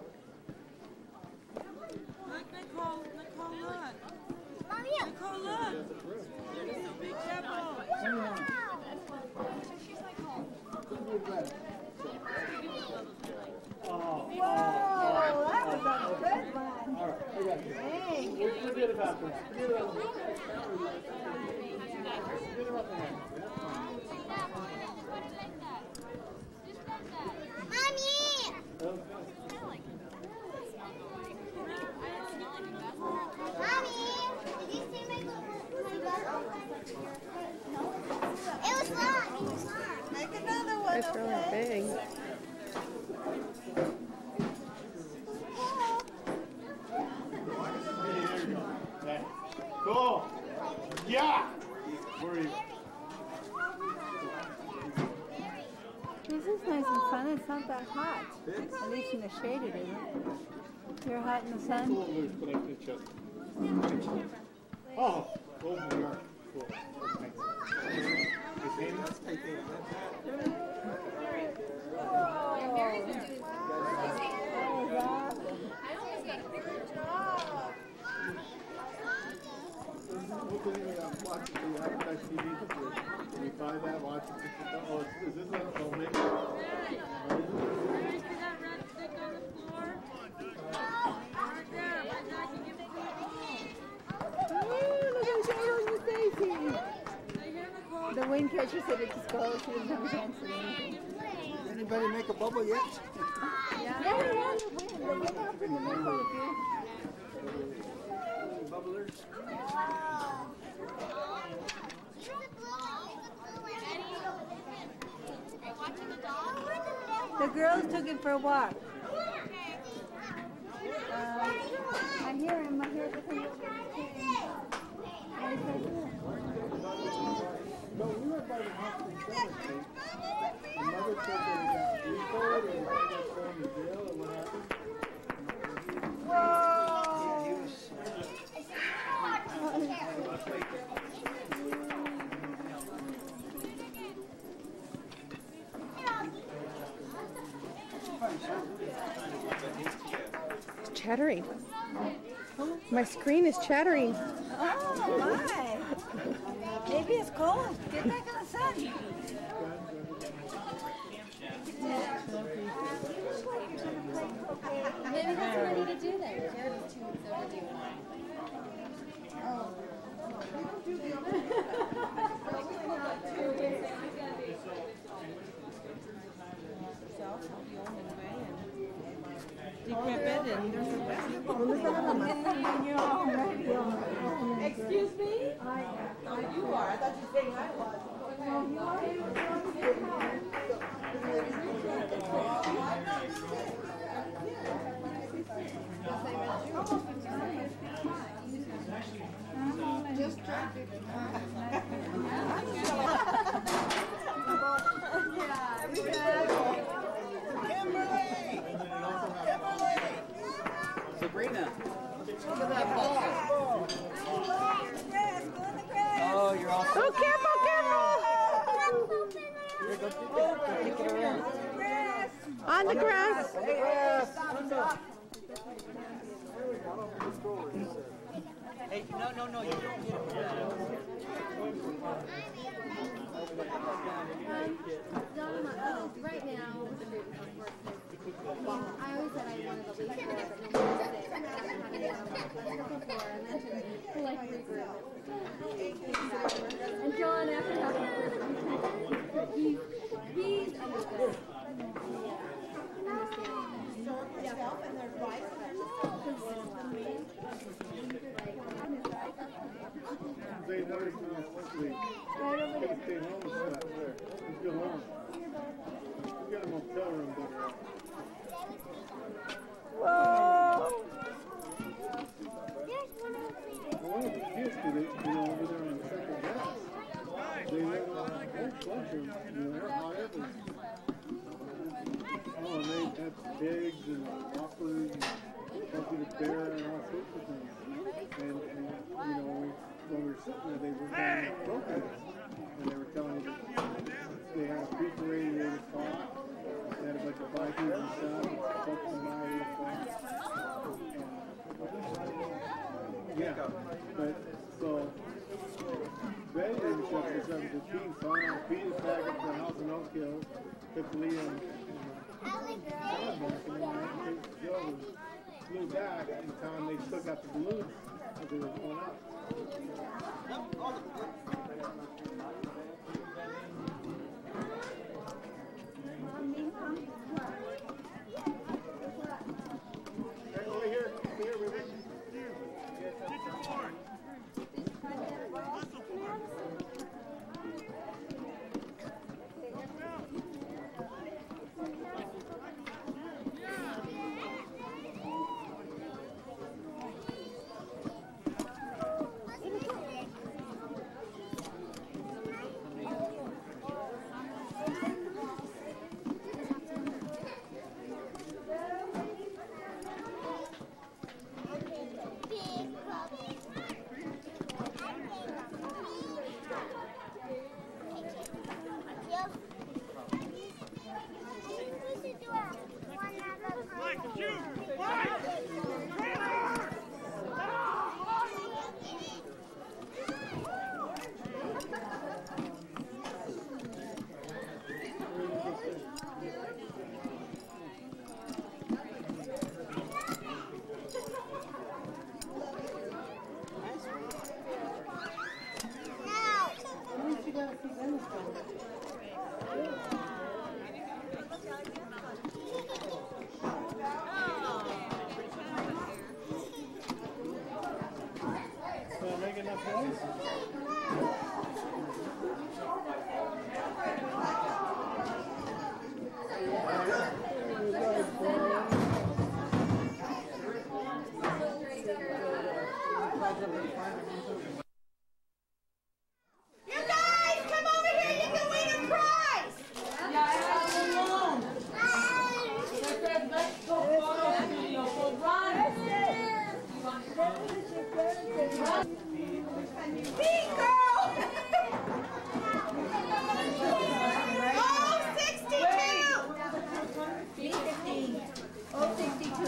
Look, Nicole, look. Mom, yeah. Nicole, look. Be careful. She's like home. Whoa, that was a good one. All right, I got you. Dang. We'll get it back there. Get it up there. Get it up there. Mommy! Mommy! Did you see my bus? No. It was not. Make another one. It's really big. Cool. Yeah. Where are you? This is nice and fun. It's not that hot. At least in the shade it isn't. You're hot in the sun? Oh, over here. Cool. Thanks. Can you find that? Watch it. Oh, is this a homemade? See that red stick on the floor? Right there. wind catcher said it just goes. She doesn't have a chance to do anything. Anybody make a bubble yet? Yeah, we had the wind. The wind happened to make quite a few. Bubblers. The girls took it for a walk. I hear him. I hear the thing. No, we were by the Hoffman cemetery. The mother said that he got repoed and got thrown in jail or what happened. It's chattering. My screen is chattering. Oh my! Maybe it's cold. Get back in the sun. Maybe that's what I need to do then. Jared was 2 weeks overdue. Decrepit and there's a Excuse me? Oh, you are. I thought you were saying I was. Just try Sabrina. Look at that ball. Oh, you're all Oh, careful, careful! On the grass. Hey, no, you don't get it. right now, I always said I wanted a leaf blower, but no one was sick. I haven't had any on my before, and then to like regroup. And John, after having he's understood. They noticed me last week. Stay home and stuff there. Let's go home. We got a motel room there. Whoa! One of the kids did it, over there on the second house. They live in a whole bunch of them, they're hot everywhere. Oh, and they had pigs and hoppers and Bumpy the bear and all sorts of things. And when we were sitting there, they were kind of protest. And they were telling me that they had a pre-radiated car. They had a bunch of bikers and stuff. Something by the car. Yeah, but so Betty didn't show up for 7:15, so I went Peter's back up to the house in Oak Hill, took Leah and John back, and then I took Joe and flew back in time they took out the balloons as they were going up. Over here, River. You guys, come over here. You can win a prize. Yeah, I have them alone. They said, let's go photo studio. So run. Big girl. Oh, 62. 15. Oh, 62.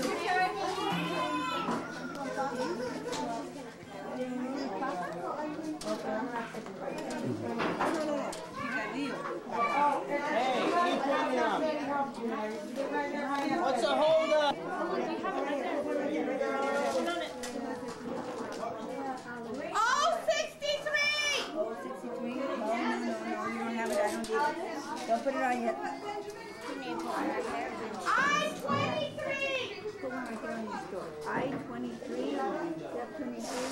What's the hold up? Oh, 63. Oh, 63? No, you don't have it. I don't need it. Don't put it on yet. I-23. Put one right there in the store. I-23. Step 23.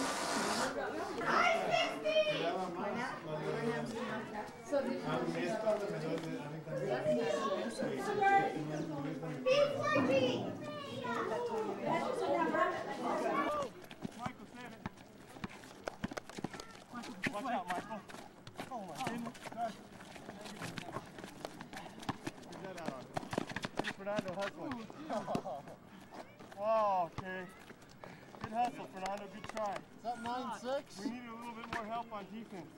I-60. Why not? A mí esto me duele, a mí también. Michael, stand it. Watch out, Michael. Oh my goodness. Gosh. Get that out on. Fernando hustling. Wow, okay. Good hustle, Fernando. Good try. Is that 9-6? We needed a little bit more help on defense.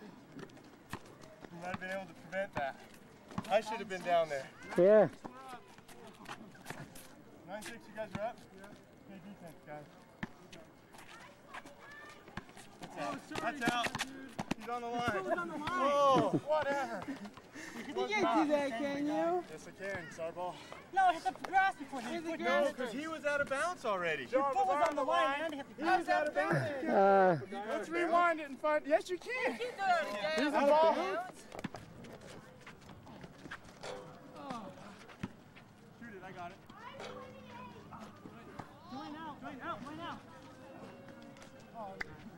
We might have been able to prevent that. I should have been down there. Yeah. 9-6, you guys are up? Yeah. Okay, defense, guys. That's out. He's on the line. Who's on the line? Oh, whatever. You can't do that, can you? Yes, I can. Sorry, ball. No, hit the grass before you put No, because he was out of bounds already. Your foot was on the line and hit the He was out of bounds. Let's rewind it and find. Yes, you can. You do it again. He's out of bounds. Shoot it. I got it. Going out, going out, going out. Oh,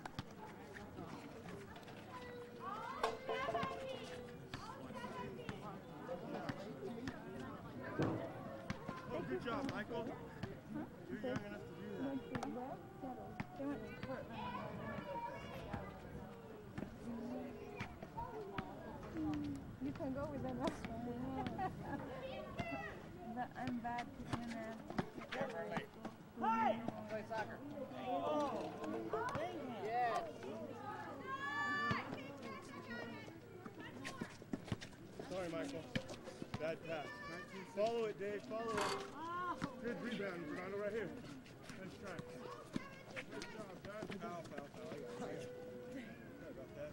good job, Michael. You're young enough to do that. You can go with them. I'm bad because I'm in there. Hey! Play soccer. Oh. Yeah. Sorry, Michael. Bad pass. Follow it, Dave. Follow it. Good rebound, Fernando, right here. Nice try. Nice job, guys. Foul. I got it. Sorry about that.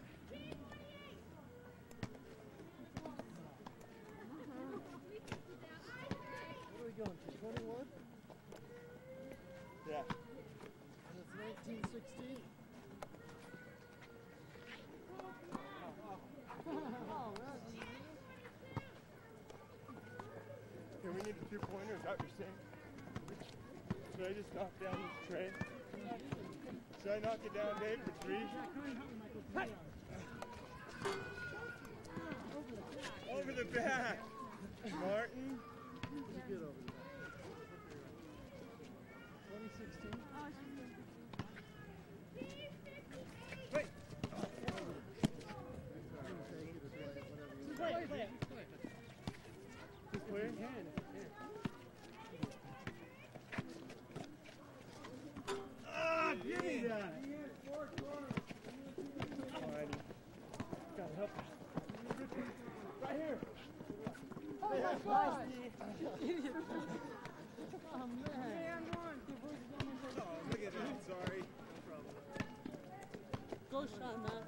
What are we going to? 21? Yeah. And it's 1916. Okay, we need a two-pointer. Is that what you're saying? Should I just knock down this tray? Should I knock it down, Dave, for 3? Hey. Over the back. Martin. Get over there. 2016. Wait. Play. Just clear? Ah, give me that. Alrighty. Gotta help. Right here. Oh my God. Oh man. Oh, look at that. Sorry. No problem. Go, Sean, man.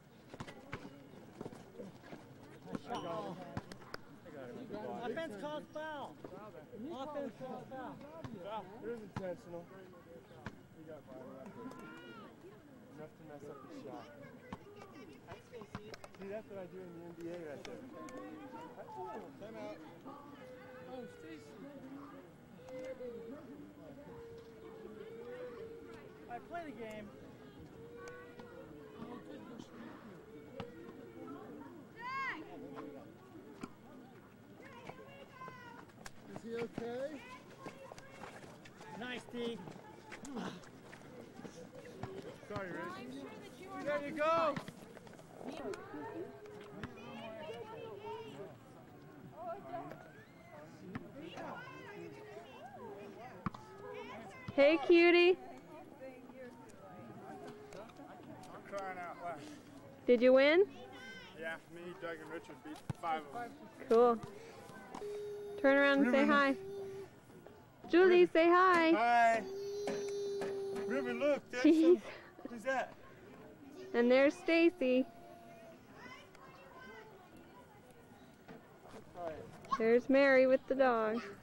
I got him. Offense calls foul. Offense calls foul. Foul. It was intentional. He got by right there. Enough to mess up the shot. See, that's what I do in the NBA right there. Time out. Oh, Stacy. I play the game. Is he okay? Nice, Deke. Sorry, Rich. There you go. Hey, cutie. I'm crying out loud. Did you win? Yeah, me, Doug, and Richard beat 5 of them. Cool. Turn around and say hi. Julie, say hi. Hi. River, look, that's some, who's that? And there's Stacy. There's Mary with the dog.